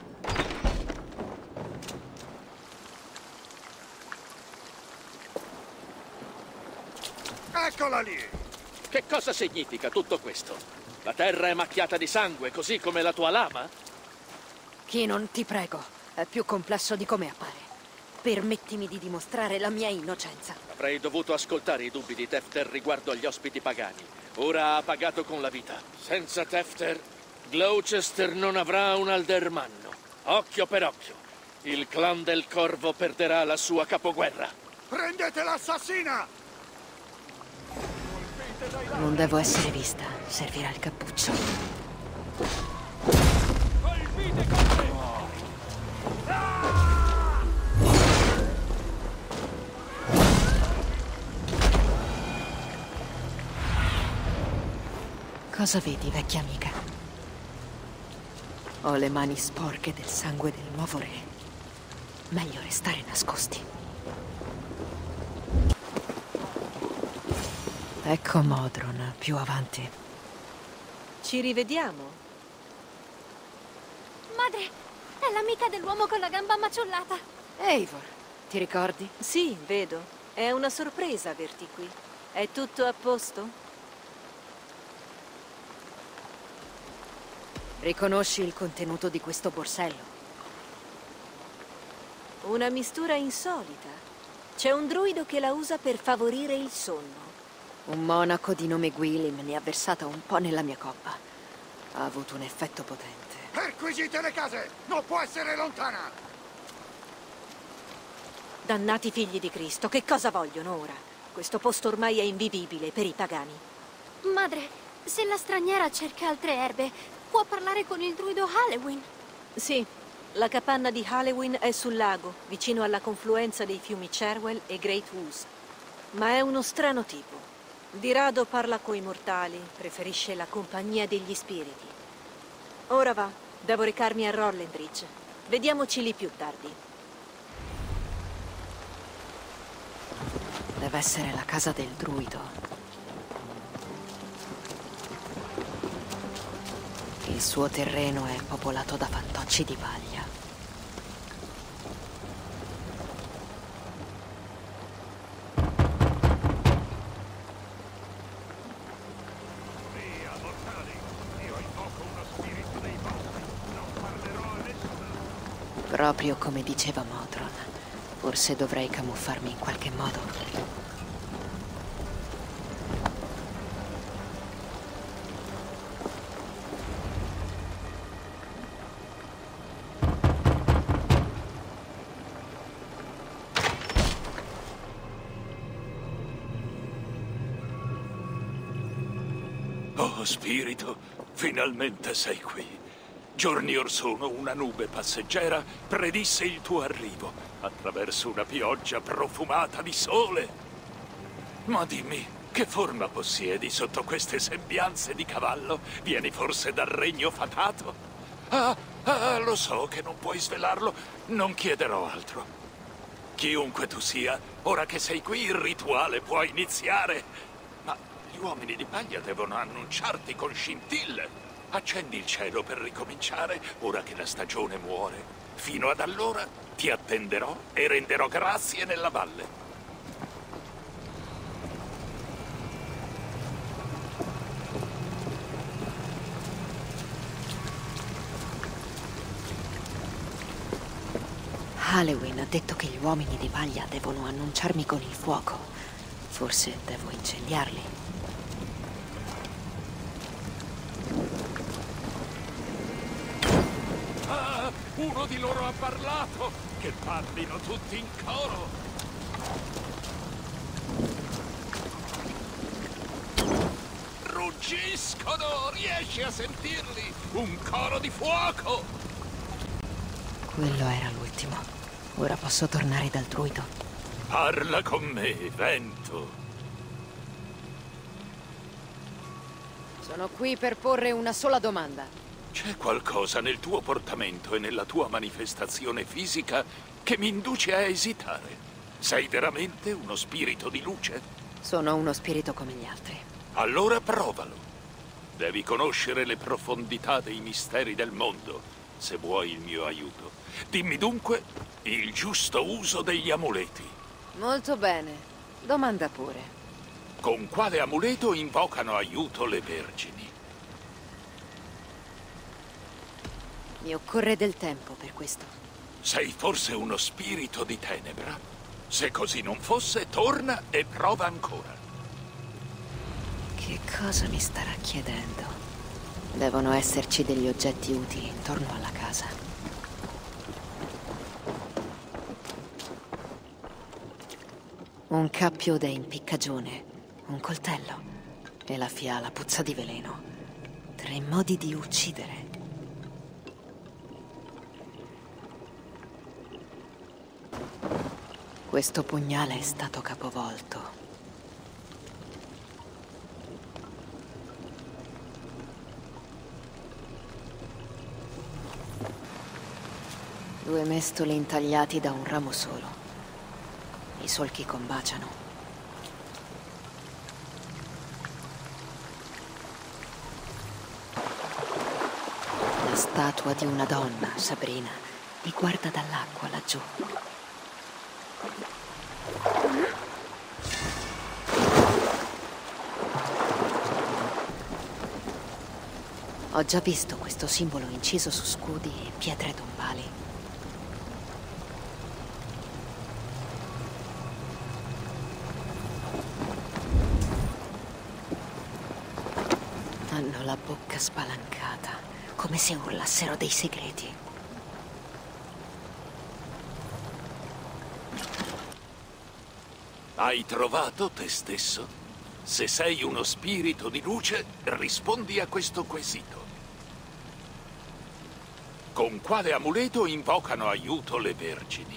Eccola lì! Che cosa significa tutto questo? La terra è macchiata di sangue, così come la tua lama? Kinon, ti prego. È più complesso di come appare. Permettimi di dimostrare la mia innocenza. Avrei dovuto ascoltare i dubbi di Tefter riguardo agli ospiti pagani. Ora ha pagato con la vita. Senza Tefter, Gloucester non avrà un aldermanno. Occhio per occhio. Il clan del Corvo perderà la sua capoguerra. Prendete l'assassina! Non devo essere vista. Servirà il cappuccio. Colpite con me! Cosa vedi, vecchia amica? Ho le mani sporche del sangue del nuovo re. Meglio restare nascosti. Ecco Modron, più avanti. Ci rivediamo. Madre, è l'amica dell'uomo con la gamba maciullata. Eivor, ti ricordi? Sì, vedo. È una sorpresa averti qui. È tutto a posto? Riconosci il contenuto di questo borsello? Una mistura insolita. C'è un druido che la usa per favorire il sonno. Un monaco di nome Gwilym ne ha versata un po' nella mia coppa. Ha avuto un effetto potente. Perquisite le case! Non può essere lontana! Dannati figli di Cristo, che cosa vogliono ora? Questo posto ormai è invivibile per i pagani. Madre, se la straniera cerca altre erbe, può parlare con il druido Halloween. Sì, la capanna di Halloween è sul lago, vicino alla confluenza dei fiumi Cherwell e Great Ouse. Ma è uno strano tipo. Di rado parla coi mortali, preferisce la compagnia degli spiriti. Ora va, devo recarmi a Rorlendridge. Vediamoci lì più tardi. Deve essere la casa del druido. Il suo terreno è popolato da fantocci di paglia. Proprio come diceva Modron, Forse dovrei camuffarmi in qualche modo. Oh, spirito, finalmente sei qui. Giorni or sono una nube passeggera predisse il tuo arrivo attraverso una pioggia profumata di sole. Ma dimmi, che forma possiedi sotto queste sembianze di cavallo? Vieni forse dal regno fatato? Lo so che non puoi svelarlo, non chiederò altro. Chiunque tu sia, ora che sei qui il rituale può iniziare. Ma gli uomini di paglia devono annunciarti con scintille. Accendi il cielo per ricominciare, ora che la stagione muore. Fino ad allora ti attenderò e renderò grazie nella valle. Halloween ha detto che gli uomini di paglia devono annunciarmi con il fuoco. Forse devo incendiarli. Uno di loro ha parlato! Che parlino tutti in coro! Ruggiscono! Riesci a sentirli? Un coro di fuoco! Quello era l'ultimo. Ora posso tornare dal druido. Parla con me, vento. Sono qui per porre una sola domanda. C'è qualcosa nel tuo portamento e nella tua manifestazione fisica che mi induce a esitare. Sei veramente uno spirito di luce? Sono uno spirito come gli altri. Allora provalo. Devi conoscere le profondità dei misteri del mondo, se vuoi il mio aiuto. Dimmi dunque il giusto uso degli amuleti. Molto bene. Domanda pure. Con quale amuleto invocano aiuto le vergini? Mi occorre del tempo per questo. Sei forse uno spirito di tenebra? Se così non fosse, torna e prova ancora. Che cosa mi starà chiedendo? Devono esserci degli oggetti utili intorno alla casa. Un cappio da impiccagione, un coltello e la fiala puzza di veleno. 3 modi di uccidere. Questo pugnale è stato capovolto. Due mestoli intagliati da un ramo solo. I solchi combaciano. La statua di una donna, Sabrina, mi guarda dall'acqua laggiù. Ho già visto questo simbolo inciso su scudi e pietre tombali. Hanno la bocca spalancata, come se urlassero dei segreti. Hai trovato te stesso? Se sei uno spirito di luce, rispondi a questo quesito. Con quale amuleto invocano aiuto le vergini?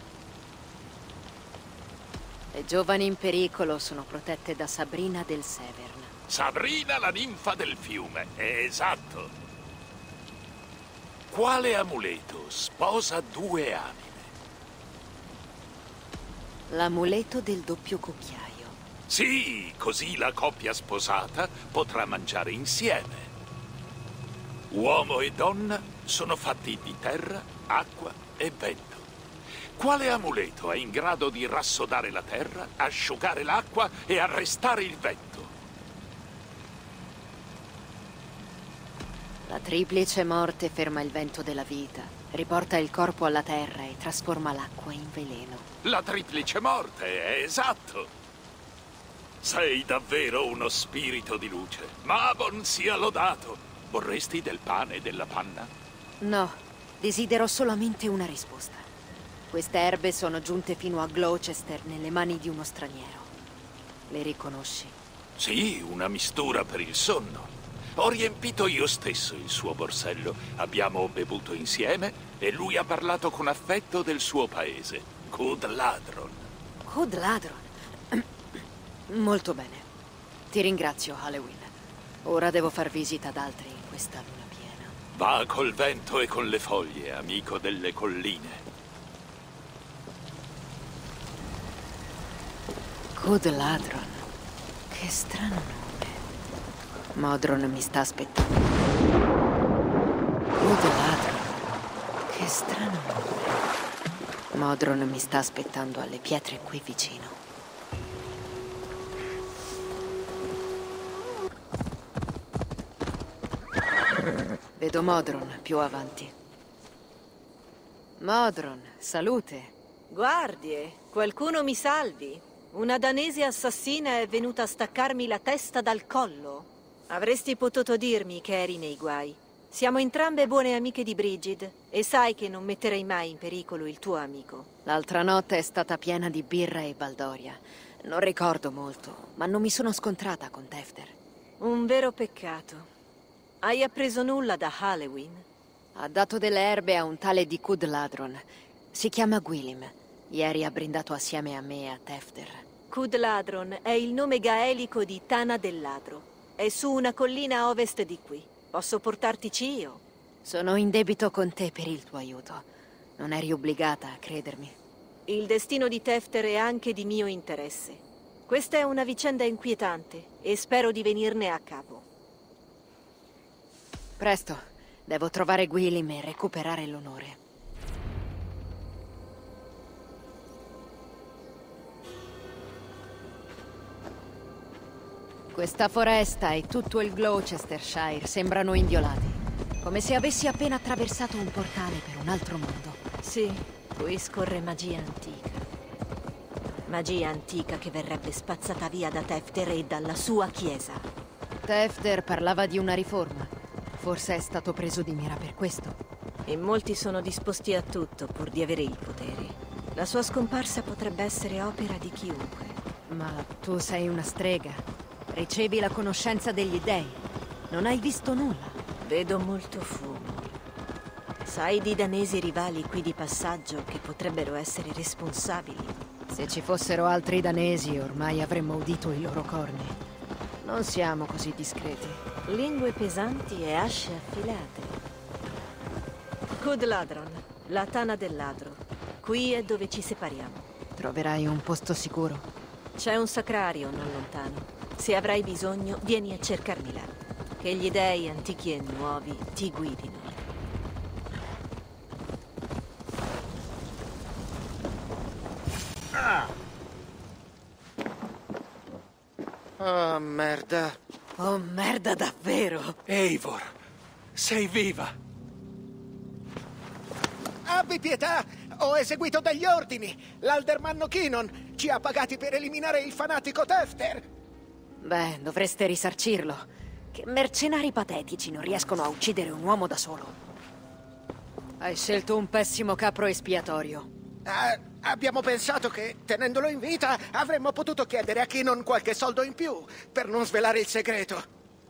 Le giovani in pericolo sono protette da Sabrina del Severn. Sabrina, la ninfa del fiume, è esatto. Quale amuleto sposa 2 anime? L'amuleto del doppio cucchiaio. Sì, così la coppia sposata potrà mangiare insieme. Uomo e donna sono fatti di terra, acqua e vento. Quale amuleto è in grado di rassodare la terra, asciugare l'acqua e arrestare il vento? La triplice morte ferma il vento della vita. Riporta il corpo alla terra e trasforma l'acqua in veleno. La triplice morte, è esatto. Sei davvero uno spirito di luce. Mabon sia lodato. Vorresti del pane e della panna? No, desidero solamente una risposta. Queste erbe sono giunte fino a Gloucester nelle mani di uno straniero. Le riconosci? Sì, una mistura per il sonno. Ho riempito io stesso il suo borsello. Abbiamo bevuto insieme e lui ha parlato con affetto del suo paese, Cudladron. Cudladron? Molto bene. Ti ringrazio, Halloween. Ora devo far visita ad altri in questa luna piena. Va col vento e con le foglie, amico delle colline. Cudladron. Che strano nome. Modron mi sta aspettando. Cudladron. Che strano nome. Modron mi sta aspettando alle pietre qui vicino. Vedo Modron più avanti. Modron, salute. Guardie, qualcuno mi salvi. Una danese assassina è venuta a staccarmi la testa dal collo. Avresti potuto dirmi che eri nei guai. Siamo entrambe buone amiche di Brigid e sai che non metterei mai in pericolo il tuo amico. L'altra notte è stata piena di birra e baldoria. Non ricordo molto, ma non mi sono scontrata con Tefter. Un vero peccato. Hai appreso nulla da Halloween? Ha dato delle erbe a un tale di Cudladron. Si chiama Gwilym. Ieri ha brindato assieme a me e a Tefter. Cudladron è il nome gaelico di Tana del Ladro. È su una collina a ovest di qui. Posso portartici io? Sono in debito con te per il tuo aiuto. Non eri obbligata a credermi. Il destino di Tefter è anche di mio interesse. Questa è una vicenda inquietante e spero di venirne a capo. Presto. Devo trovare Gwilym e recuperare l'onore. Questa foresta e tutto il Gloucestershire sembrano inviolati. Come se avessi appena attraversato un portale per un altro mondo. Sì, qui scorre magia antica. Magia antica che verrebbe spazzata via da Tefter e dalla sua chiesa. Tefter parlava di una riforma. Forse è stato preso di mira per questo. E molti sono disposti a tutto pur di avere il potere. La sua scomparsa potrebbe essere opera di chiunque. Ma tu sei una strega. Ricevi la conoscenza degli dei. Non hai visto nulla. Vedo molto fumo. Sai di danesi rivali qui di passaggio che potrebbero essere responsabili? Se ci fossero altri danesi, ormai avremmo udito i loro corni. Non siamo così discreti. Lingue pesanti e asce affilate. Cudladron, la Tana del Ladro. Qui è dove ci separiamo. Troverai un posto sicuro. C'è un sacrario non lontano. Se avrai bisogno, vieni a cercarmi là. Che gli dei, antichi e nuovi, ti guidino. Oh, merda. Oh, merda davvero. Eivor, sei viva. Abbi pietà! Ho eseguito degli ordini! L'aldermanno Kinon ci ha pagati per eliminare il fanatico Tefter! Beh, dovreste risarcirlo. Che mercenari patetici non riescono a uccidere un uomo da solo. Hai scelto un pessimo capro espiatorio. Abbiamo pensato che, tenendolo in vita, avremmo potuto chiedere a Kinon qualche soldo in più per non svelare il segreto.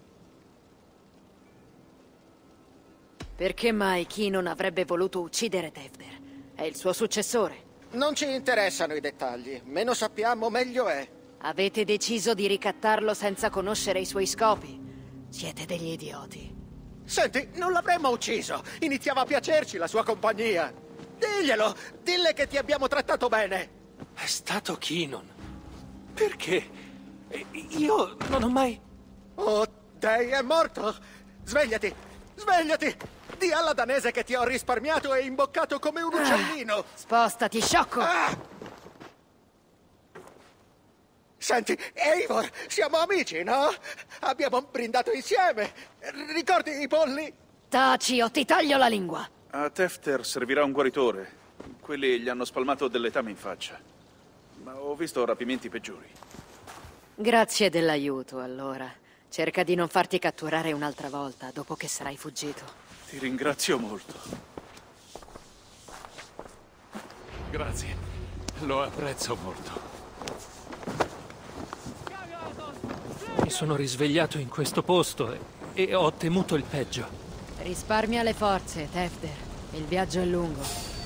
Perché mai Kinon avrebbe voluto uccidere Tefter? È il suo successore. Non ci interessano i dettagli. Meno sappiamo, meglio è. Avete deciso di ricattarlo senza conoscere i suoi scopi. Siete degli idioti. Senti, non l'avremmo ucciso. Iniziava a piacerci la sua compagnia. Diglielo! Dille che ti abbiamo trattato bene! È stato Kinon. Perché? Io non ho mai... Oh, Dei è morto! Svegliati! Svegliati! Dì alla danese che ti ho risparmiato e imboccato come un uccellino! Spostati, sciocco! Senti, Eivor, siamo amici, no? Abbiamo brindato insieme. Ricordi i polli? Taci o ti taglio la lingua! A Tefter servirà un guaritore. Quelli gli hanno spalmato del letame in faccia. Ma ho visto rapimenti peggiori. Grazie dell'aiuto, allora. Cerca di non farti catturare un'altra volta, dopo che sarai fuggito. Ti ringrazio molto. Grazie. Lo apprezzo molto. Mi sono risvegliato in questo posto e ho temuto il peggio. Risparmia le forze, Tefter. Il viaggio è lungo.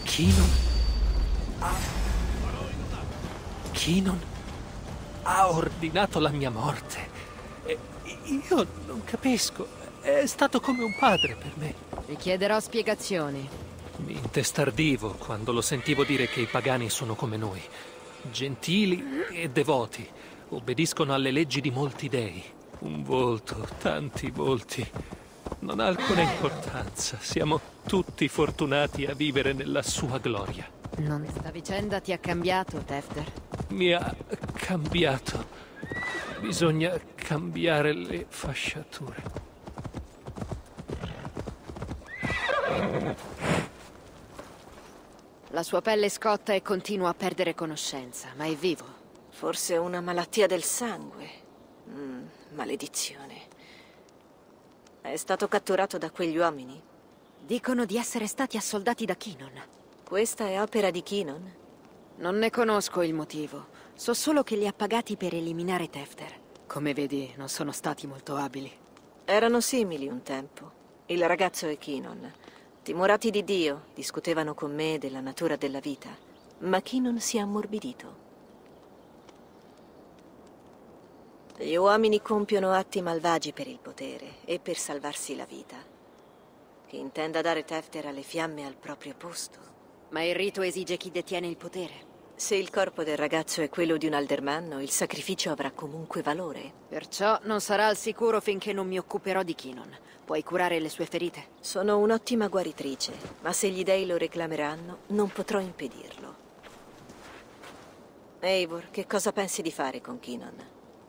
Kinon ha ordinato la mia morte. E io non capisco. È stato come un padre per me. Ti chiederò spiegazioni. Mi intestardivo quando lo sentivo dire che i pagani sono come noi. Gentili e devoti. Obbediscono alle leggi di molti dei. Un volto, tanti volti. Non ha alcuna importanza. Siamo tutti fortunati a vivere nella sua gloria. Questa vicenda ti ha cambiato, Tefter? Mi ha cambiato. Bisogna cambiare le fasciature. La sua pelle scotta e continua a perdere conoscenza, ma è vivo. Forse una malattia del sangue. Maledizione. È stato catturato da quegli uomini? Dicono di essere stati assoldati da Kinon. Questa è opera di Kinon? Non ne conosco il motivo. So solo che li ha pagati per eliminare Tefter. Come vedi, non sono stati molto abili. Erano simili un tempo. Il ragazzo e Kinon. Timorati di Dio, discutevano con me della natura della vita. Ma Kinon si è ammorbidito. Gli uomini compiono atti malvagi per il potere e per salvarsi la vita. Chi intenda dare Tefter alle fiamme al proprio posto. Ma il rito esige chi detiene il potere. Se il corpo del ragazzo è quello di un aldermanno, il sacrificio avrà comunque valore. Perciò non sarà al sicuro finché non mi occuperò di Kinon. Puoi curare le sue ferite? Sono un'ottima guaritrice, ma se gli dei lo reclameranno, non potrò impedirlo. Eivor, che cosa pensi di fare con Kinon?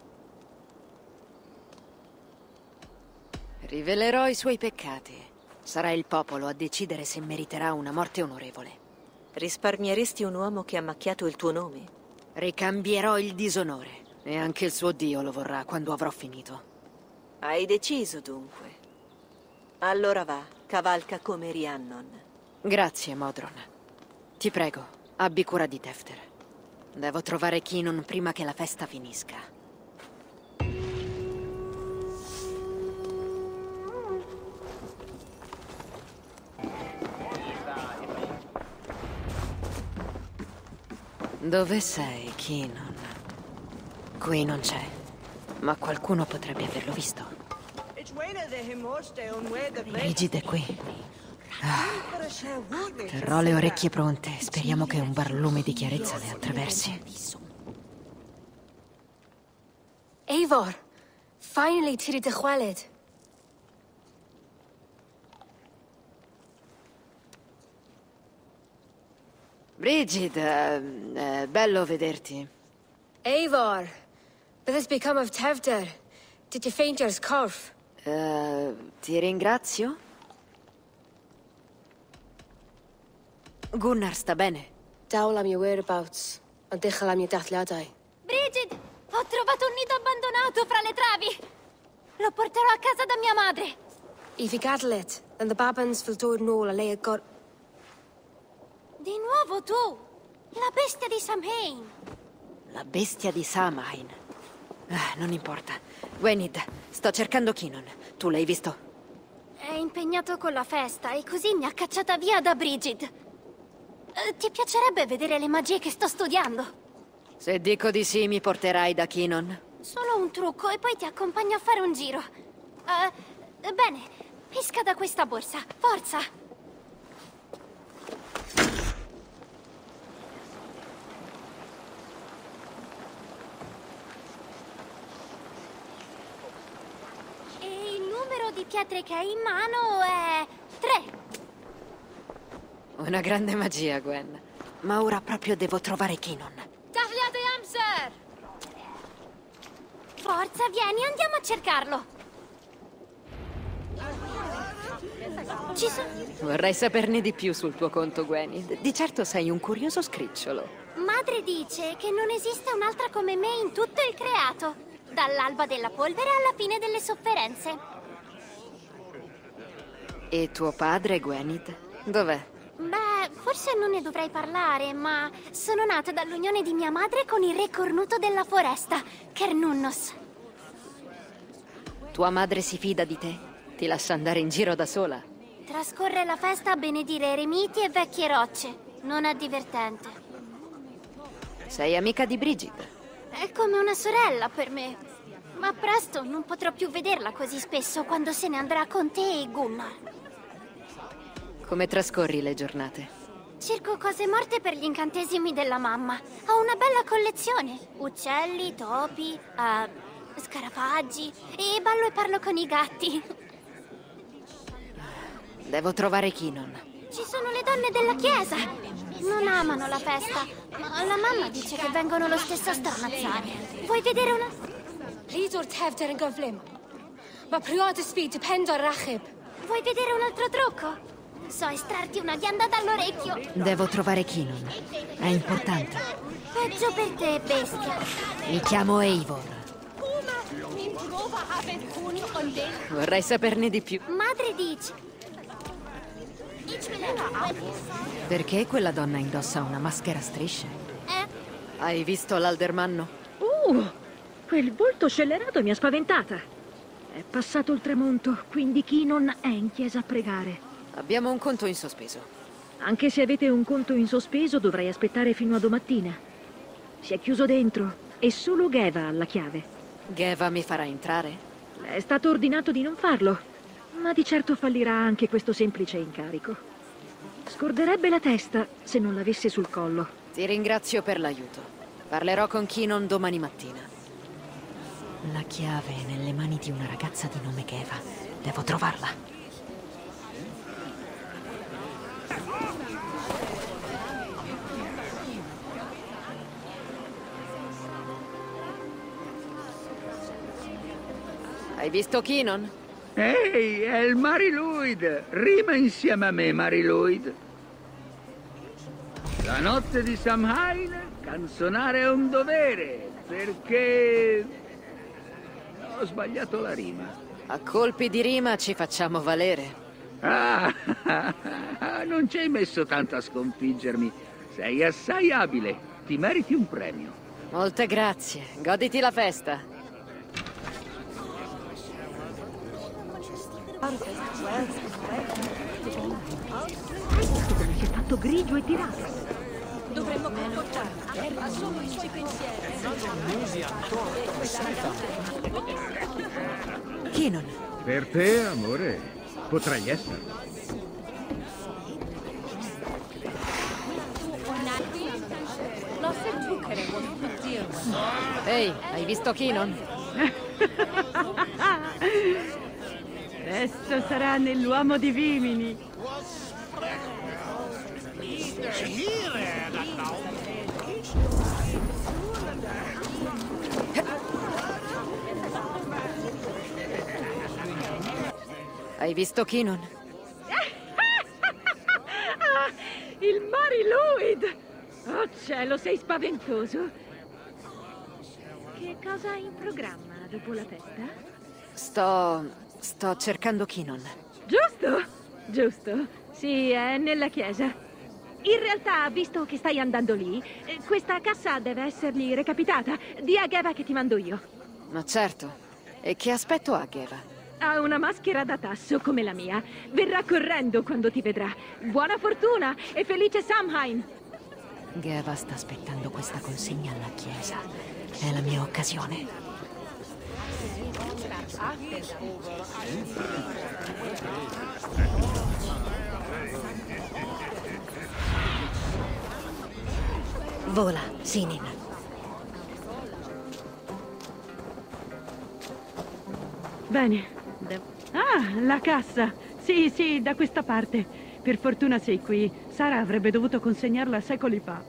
Rivelerò i suoi peccati. Sarà il popolo a decidere se meriterà una morte onorevole. Risparmieresti un uomo che ha macchiato il tuo nome? Ricambierò il disonore. E anche il suo Dio lo vorrà quando avrò finito. Hai deciso, dunque. Allora va, cavalca come Rhiannon. Grazie, Modron. Ti prego, abbi cura di Tefter. Devo trovare Kinon prima che la festa finisca. Dove sei, Kinon? Qui non c'è, ma qualcuno potrebbe averlo visto. Brigid è qui. Terrò le orecchie pronte. Speriamo che un barlume di chiarezza le attraversi. Eivor, finally tiri de chwaled. Brigid, bello vederti. Eivor, what has become of Tefter? Did you faint your scarf? Ti ringrazio. Gunnar sta bene? Dawl am your whereabouts. An dichel am your dathliadai. Brigid, ho trovato un nido abbandonato fra le travi. Lo porterò a casa da mia madre. If you cattle it, then the babans will do it no a lay a got. Di nuovo tu! La bestia di Samhain! La bestia di Samhain. Non importa. Gwenid, sto cercando Kinon. Tu l'hai visto? È impegnato con la festa e così mi ha cacciata via da Brigid. Ti piacerebbe vedere le magie che sto studiando? Se dico di sì, mi porterai da Kinon? Solo un trucco e poi ti accompagno a fare un giro. Bene, pesca da questa borsa. Forza! Di pietre che hai in mano è 3. Una grande magia, Gwen. Ma ora proprio devo trovare Kinon. Tahliade Amser! Forza, vieni, andiamo a cercarlo. Ci sono... Vorrei saperne di più sul tuo conto, Gwenny. Di certo sei un curioso scricciolo. Madre dice che non esiste un'altra come me in tutto il creato. Dall'alba della polvere alla fine delle sofferenze. E tuo padre, Gwenith? Dov'è? Beh, forse non ne dovrei parlare, ma sono nata dall'unione di mia madre con il re cornuto della foresta, Cernunnos. Tua madre si fida di te? Ti lascia andare in giro da sola? Trascorre la festa a benedire eremiti e vecchie rocce. Non è divertente. Sei amica di Brigid? È come una sorella per me. Ma presto non potrò più vederla così spesso quando se ne andrà con te e Gunnar. Come trascorri le giornate? Cerco cose morte per gli incantesimi della mamma. Ho una bella collezione. Uccelli, topi, scarafaggi. E ballo e parlo con i gatti. Devo trovare Kinon. Ci sono le donne della chiesa. Non amano la festa, ma la mamma dice che vengono lo stesso a stornazzare. Vuoi vedere una... Vuoi vedere un altro trucco? So estrarti una ghianda dall'orecchio. Devo trovare Kinon. È importante. Peggio per te, bestia. Mi chiamo Eivor. Vorrei saperne di più. Madre dice... Perché quella donna indossa una maschera a strisce? Hai visto l'aldermanno? Quel volto scellerato mi ha spaventata. È passato il tramonto, quindi Kinon è in chiesa a pregare. Abbiamo un conto in sospeso. Anche se avete un conto in sospeso, dovrei aspettare fino a domattina. Si è chiuso dentro e solo Geva ha la chiave. Geva mi farà entrare? È stato ordinato di non farlo, ma di certo fallirà anche questo semplice incarico. Scorderebbe la testa se non l'avesse sul collo. Ti ringrazio per l'aiuto. Parlerò con Kinon domani mattina. La chiave è nelle mani di una ragazza di nome Geva. Devo trovarla. Hai visto Kinon? Ehi, è il Mariluid! Rima insieme a me, Mariluid. La notte di Samhain, canzonare è un dovere, perché... ho sbagliato la rima. A colpi di rima ci facciamo valere. Non ci hai messo tanto a sconfiggermi. Sei assai abile. Ti meriti un premio. Molte grazie. Goditi la festa. Si è fatto grigio e tirato. Dovremmo comportarci. Solo i suoi pensieri. Kinon. Per te, amore, potrai esserlo. Ehi, hai visto Kinon? Adesso sarà nell'uomo di Vimini. Hai visto Kinon? Il Mariluid! Oh cielo, sei spaventoso. Che cosa hai in programma dopo la festa? Sto cercando Kinon. Giusto? Giusto. Sì, è nella chiesa. In realtà, visto che stai andando lì, questa cassa deve essergli recapitata. Di a Geva che ti mando io. Ma certo. E che aspetto ha Geva? Ha una maschera da tasso come la mia. Verrà correndo quando ti vedrà. Buona fortuna e felice Samhain! Geva sta aspettando questa consegna alla chiesa. È la mia occasione. Vola, Sinin. Bene. Ah, la cassa! Sì, sì, da questa parte. Per fortuna sei qui. Sara avrebbe dovuto consegnarla secoli fa.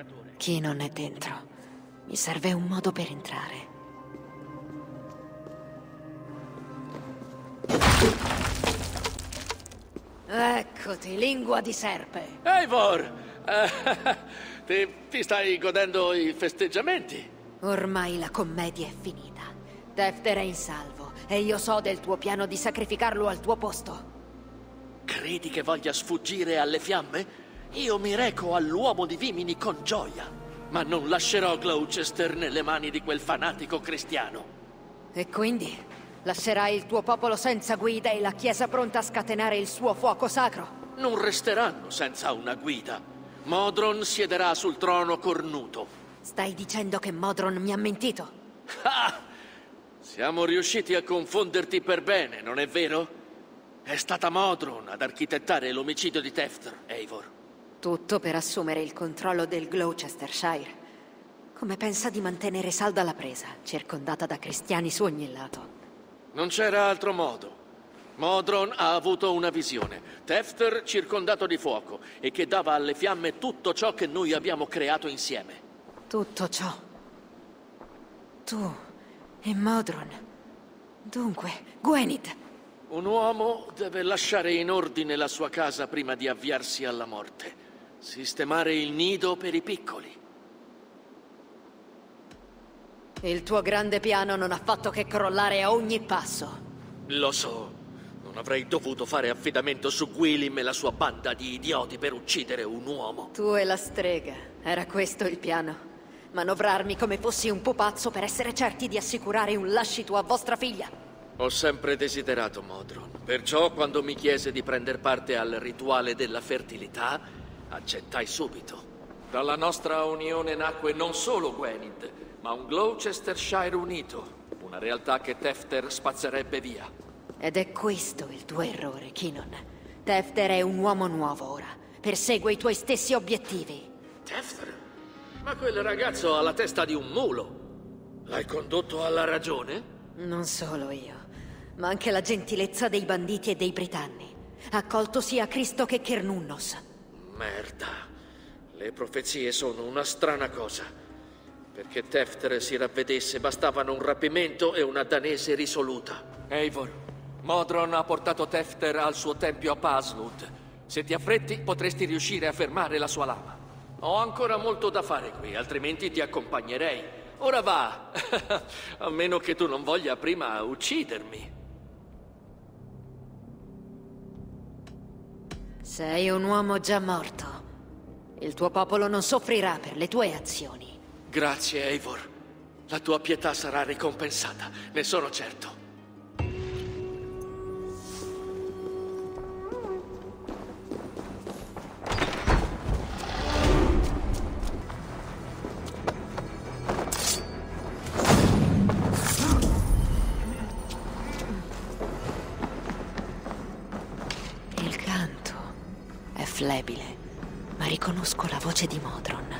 Chi non è dentro? Mi serve un modo per entrare. Eccoti, lingua di serpe. Eivor! Ti stai godendo i festeggiamenti? Ormai la commedia è finita. Tefter è in salvo e io so del tuo piano di sacrificarlo al tuo posto. Credi che voglia sfuggire alle fiamme? Io mi reco all'uomo di Vimini con gioia, ma non lascerò Gloucester nelle mani di quel fanatico cristiano. E quindi lascerai il tuo popolo senza guida e la Chiesa pronta a scatenare il suo fuoco sacro? Non resteranno senza una guida. Modron siederà sul trono cornuto. Stai dicendo che Modron mi ha mentito? Ah! Siamo riusciti a confonderti per bene, non è vero? È stata Modron ad architettare l'omicidio di Tefter, Eivor. Tutto per assumere il controllo del Gloucestershire. Come pensa di mantenere salda la presa, circondata da cristiani su ogni lato? Non c'era altro modo. Modron ha avuto una visione. Tefter circondato di fuoco e che dava alle fiamme tutto ciò che noi abbiamo creato insieme. Tutto ciò. Tu e Modron. Dunque, Gwenith. Un uomo deve lasciare in ordine la sua casa prima di avviarsi alla morte. Sistemare il nido per i piccoli. Il tuo grande piano non ha fatto che crollare a ogni passo. Lo so. Non avrei dovuto fare affidamento su Gwilym e la sua banda di idioti per uccidere un uomo. Tu e la strega. Era questo il piano. Manovrarmi come fossi un pupazzo per essere certi di assicurare un lascito a vostra figlia. Ho sempre desiderato Modron. Perciò, quando mi chiese di prender parte al rituale della fertilità, accettai subito. Dalla nostra unione nacque non solo Gwenith, ma un Gloucestershire unito. Una realtà che Tefter spazzerebbe via. Ed è questo il tuo errore, Kinon. Tefter è un uomo nuovo ora. Persegue i tuoi stessi obiettivi. Tefter? Ma quel ragazzo ha la testa di un mulo. L'hai condotto alla ragione? Non solo io, ma anche la gentilezza dei banditi e dei britanni. Ha accolto sia Cristo che Cernunnos. Merda. Le profezie sono una strana cosa. Perché Tefter si ravvedesse bastavano un rapimento e una danese risoluta. Eivor, Modron ha portato Tefter al suo tempio a Pasnud. Se ti affretti potresti riuscire a fermare la sua lama. Ho ancora molto da fare qui, altrimenti ti accompagnerei. Ora va, a meno che tu non voglia prima uccidermi. Sei un uomo già morto. Il tuo popolo non soffrirà per le tue azioni. Grazie, Eivor. La tua pietà sarà ricompensata, ne sono certo. Flebile, ma riconosco la voce di Modron.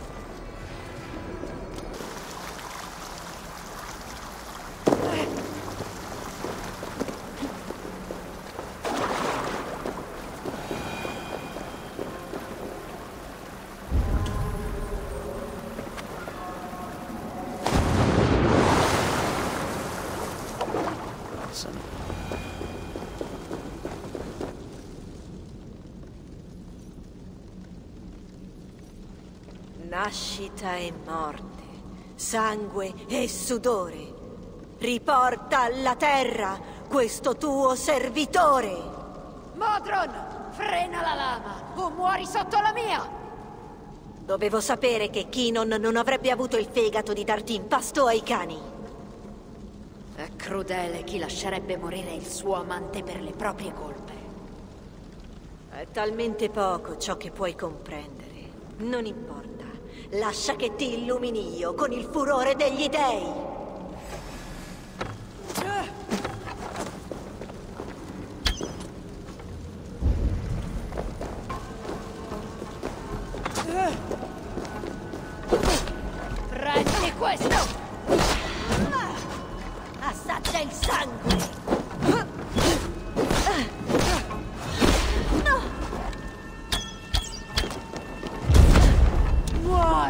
Nascita e morte, sangue e sudore. Riporta alla terra questo tuo servitore. Modron, frena la lama o muori sotto la mia! Dovevo sapere che Kinon non avrebbe avuto il fegato di darti in pasto ai cani. È crudele chi lascerebbe morire il suo amante per le proprie colpe. È talmente poco ciò che puoi comprendere. Non importa. Lascia che ti illumini io con il furore degli dei. Prendi questo! Assaggia il sangue! Muori!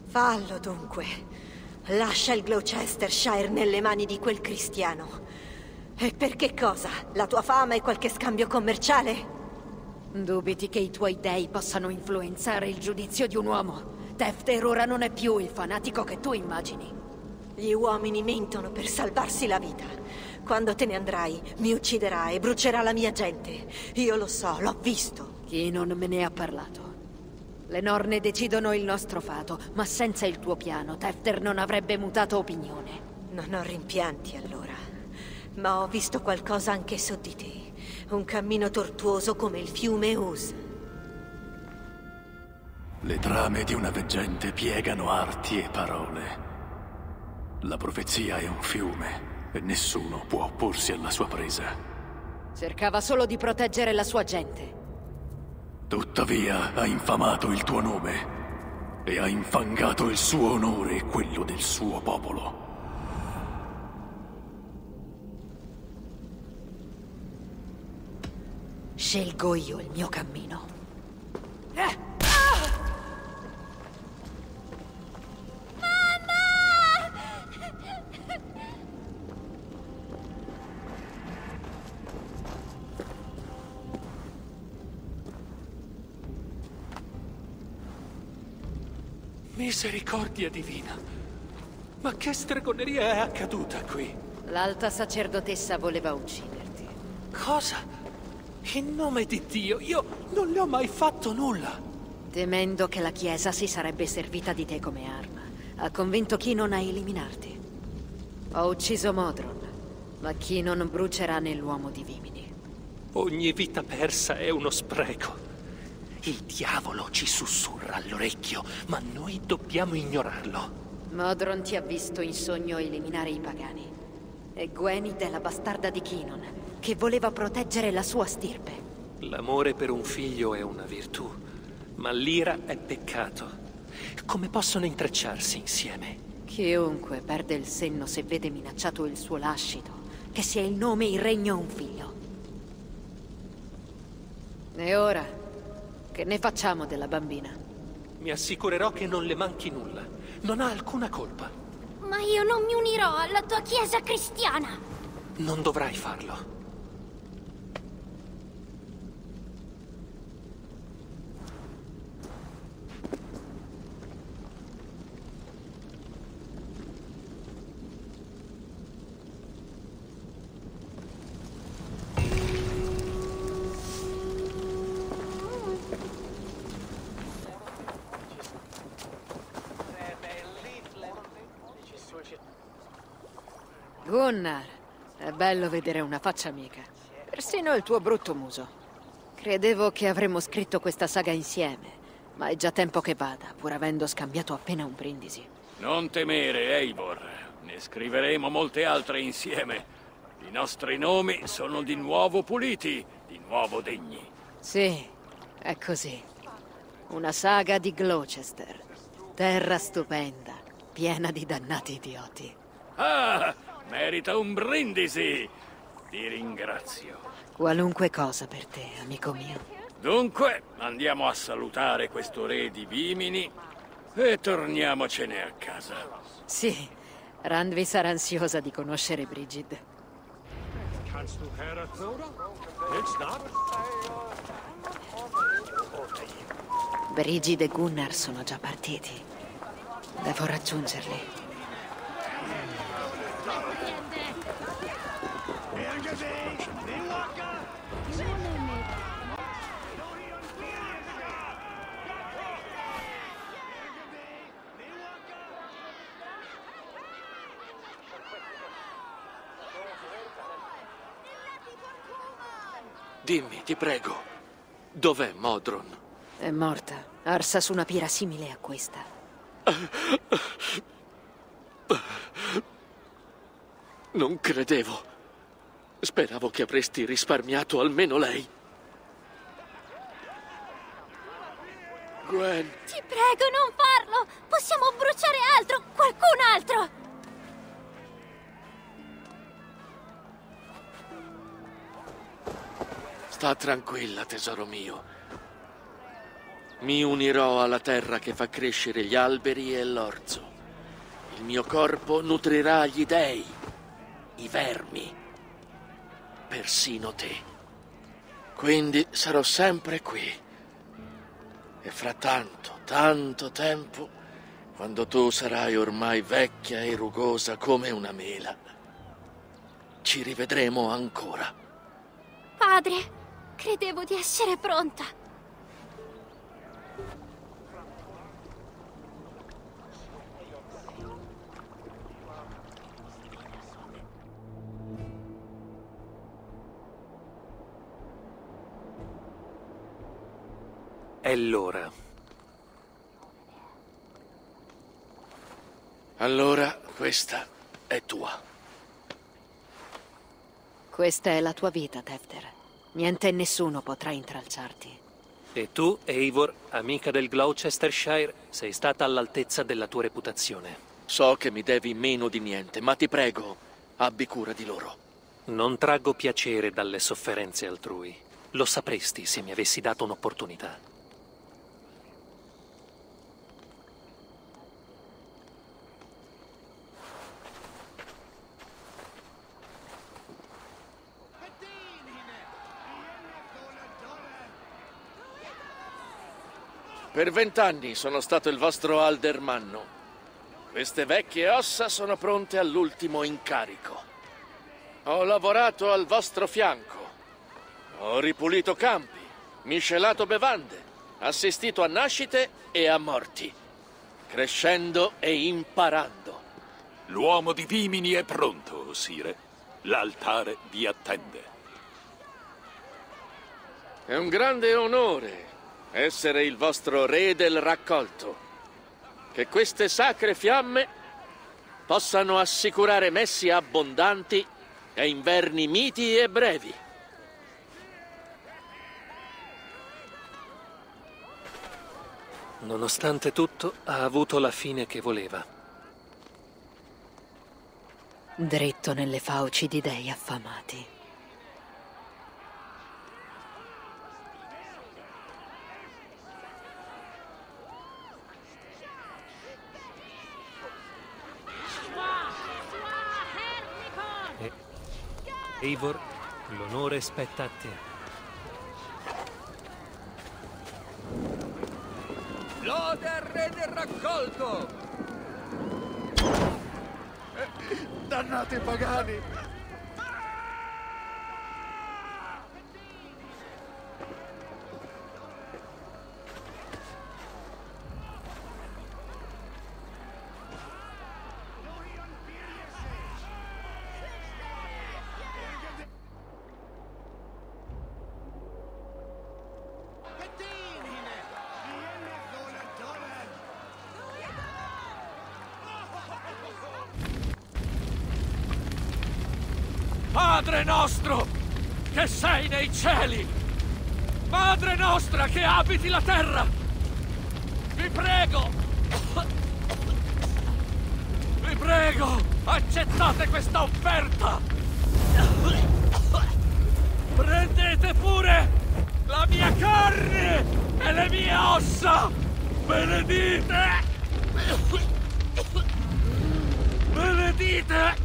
Fallo dunque. Lascia il Gloucestershire nelle mani di quel cristiano. E per che cosa? La tua fama e qualche scambio commerciale? Dubiti che i tuoi dei possano influenzare il giudizio di un uomo? Tefter ora non è più il fanatico che tu immagini. Gli uomini mentono per salvarsi la vita. Quando te ne andrai, mi ucciderà e brucerà la mia gente. Io lo so, l'ho visto. Chi non me ne ha parlato? Le Norne decidono il nostro fato, ma senza il tuo piano, Tefter non avrebbe mutato opinione. Non ho rimpianti allora, ma ho visto qualcosa anche su di te. Un cammino tortuoso come il fiume Us. Le trame di una veggente piegano arti e parole. La profezia è un fiume e nessuno può opporsi alla sua presa. Cercava solo di proteggere la sua gente. Tuttavia ha infamato il tuo nome e ha infangato il suo onore e quello del suo popolo. Scelgo io il mio cammino. Misericordia divina! Ma che stregoneria è accaduta qui? L'alta sacerdotessa voleva ucciderti. Cosa? In nome di Dio, io non le ho mai fatto nulla. Temendo che la Chiesa si sarebbe servita di te come arma, ha convinto Kinon a eliminarti. Ho ucciso Modron, ma Kinon brucerà nell'uomo di Vimini. Ogni vita persa è uno spreco. Il diavolo ci sussurra all'orecchio, ma noi dobbiamo ignorarlo. Modron ti ha visto in sogno eliminare i pagani. E Gwenid è la bastarda di Kinon, che voleva proteggere la sua stirpe. L'amore per un figlio è una virtù, ma l'ira è peccato. Come possono intrecciarsi insieme? Chiunque perde il senno se vede minacciato il suo lascito, che sia il nome, il regno o un figlio. E ora? Che ne facciamo della bambina? Mi assicurerò che non le manchi nulla. Non ha alcuna colpa. Ma io non mi unirò alla tua chiesa cristiana. Non dovrai farlo. Gunnar, è bello vedere una faccia amica. Persino il tuo brutto muso. Credevo che avremmo scritto questa saga insieme, ma è già tempo che vada, pur avendo scambiato appena un brindisi. Non temere, Eivor. Ne scriveremo molte altre insieme. I nostri nomi sono di nuovo puliti, di nuovo degni. Sì, è così. Una saga di Gloucester. Terra stupenda, piena di dannati idioti. Ah, merita un brindisi. Ti ringrazio. Qualunque cosa per te, amico mio. Dunque, andiamo a salutare questo re di Vimini e torniamocene a casa. Sì, Randvi sarà ansiosa di conoscere Brigid. Brigid e Gunnar sono già partiti. Devo raggiungerli. Dimmi, ti prego, dov'è Modron? È morta, arsa su una pira simile a questa. Non credevo. Speravo che avresti risparmiato almeno lei. Gwen. Ti prego, non farlo! Possiamo bruciare altro, qualcun altro! Sta tranquilla, tesoro mio. Mi unirò alla terra che fa crescere gli alberi e l'orzo. Il mio corpo nutrirà gli dei, i vermi, persino te. Quindi sarò sempre qui. E fra tanto tempo, quando tu sarai ormai vecchia e rugosa come una mela, ci rivedremo ancora. Padre, credevo di essere pronta. È l'ora. Allora, questa è tua. Questa è la tua vita, Tefter. Niente e nessuno potrà intralciarti. E tu, Eivor, amica del Gloucestershire, sei stata all'altezza della tua reputazione. So che mi devi meno di niente, ma ti prego, abbi cura di loro. Non traggo piacere dalle sofferenze altrui. Lo sapresti se mi avessi dato un'opportunità. Per 20 anni sono stato il vostro aldermanno. Queste vecchie ossa sono pronte all'ultimo incarico. Ho lavorato al vostro fianco. Ho ripulito campi, miscelato bevande, assistito a nascite e a morti, crescendo e imparando. L'uomo di Vimini è pronto, Sire. L'altare vi attende. È un grande onore essere il vostro re del raccolto. Che queste sacre fiamme possano assicurare messi abbondanti e inverni miti e brevi. Nonostante tutto, ha avuto la fine che voleva. Dritto nelle fauci di dei affamati. Eivor, l'onore spetta a te. Lode al re del raccolto! Dannati pagani! Padre nostro, che sei nei cieli! Madre nostra, che abiti la terra! Vi prego! Vi prego, accettate questa offerta! Prendete pure la mia carne e le mie ossa! Benedite! Benedite!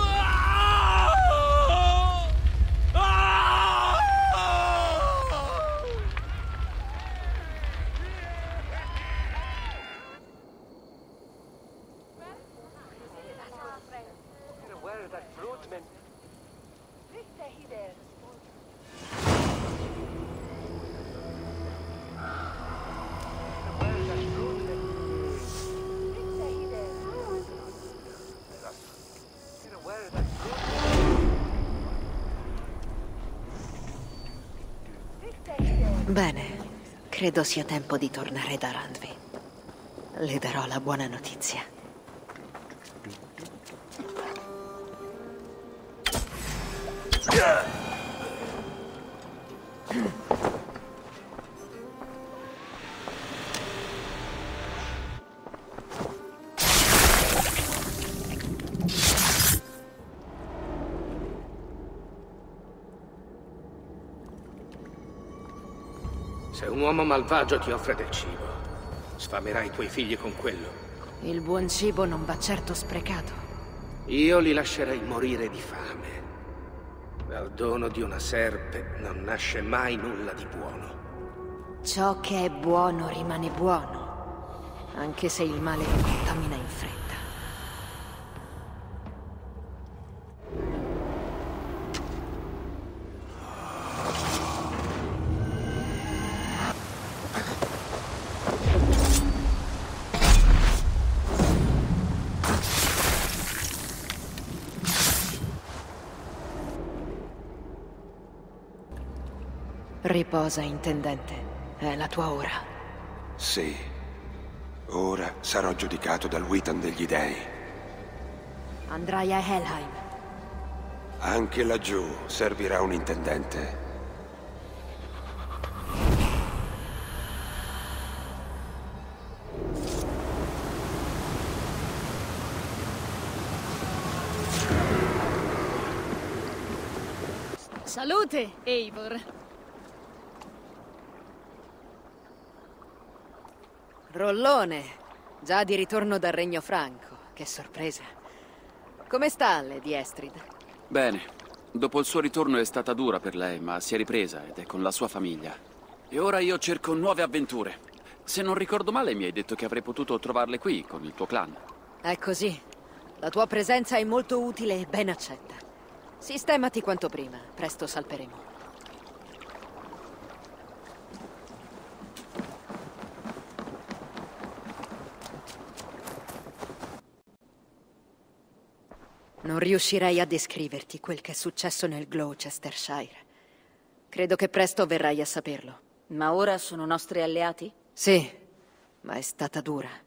Bene, credo sia tempo di tornare da Randvi. Le darò la buona notizia. Se un uomo malvagio ti offre del cibo, sfamerai i tuoi figli con quello. Il buon cibo non va certo sprecato. Io li lascerei morire di fame. Dal dono di una serpe non nasce mai nulla di buono. Ciò che è buono rimane buono, anche se il male lo contamina in fretta. Riposa, intendente. È la tua ora. Sì. Ora sarò giudicato dal Witan degli dei. Andrai a Helheim. Anche laggiù servirà un intendente. Salute, Eivor. Rollone, già di ritorno dal Regno Franco. Che sorpresa. Come sta Lady Estrid? Bene. Dopo il suo ritorno è stata dura per lei, ma si è ripresa ed è con la sua famiglia. E ora io cerco nuove avventure. Se non ricordo male mi hai detto che avrei potuto trovarle qui, con il tuo clan. È così. La tua presenza è molto utile e ben accetta. Sistemati quanto prima, presto salperemo. Non riuscirei a descriverti quel che è successo nel Gloucestershire. Credo che presto verrai a saperlo. Ma ora sono nostri alleati? Sì, ma è stata dura.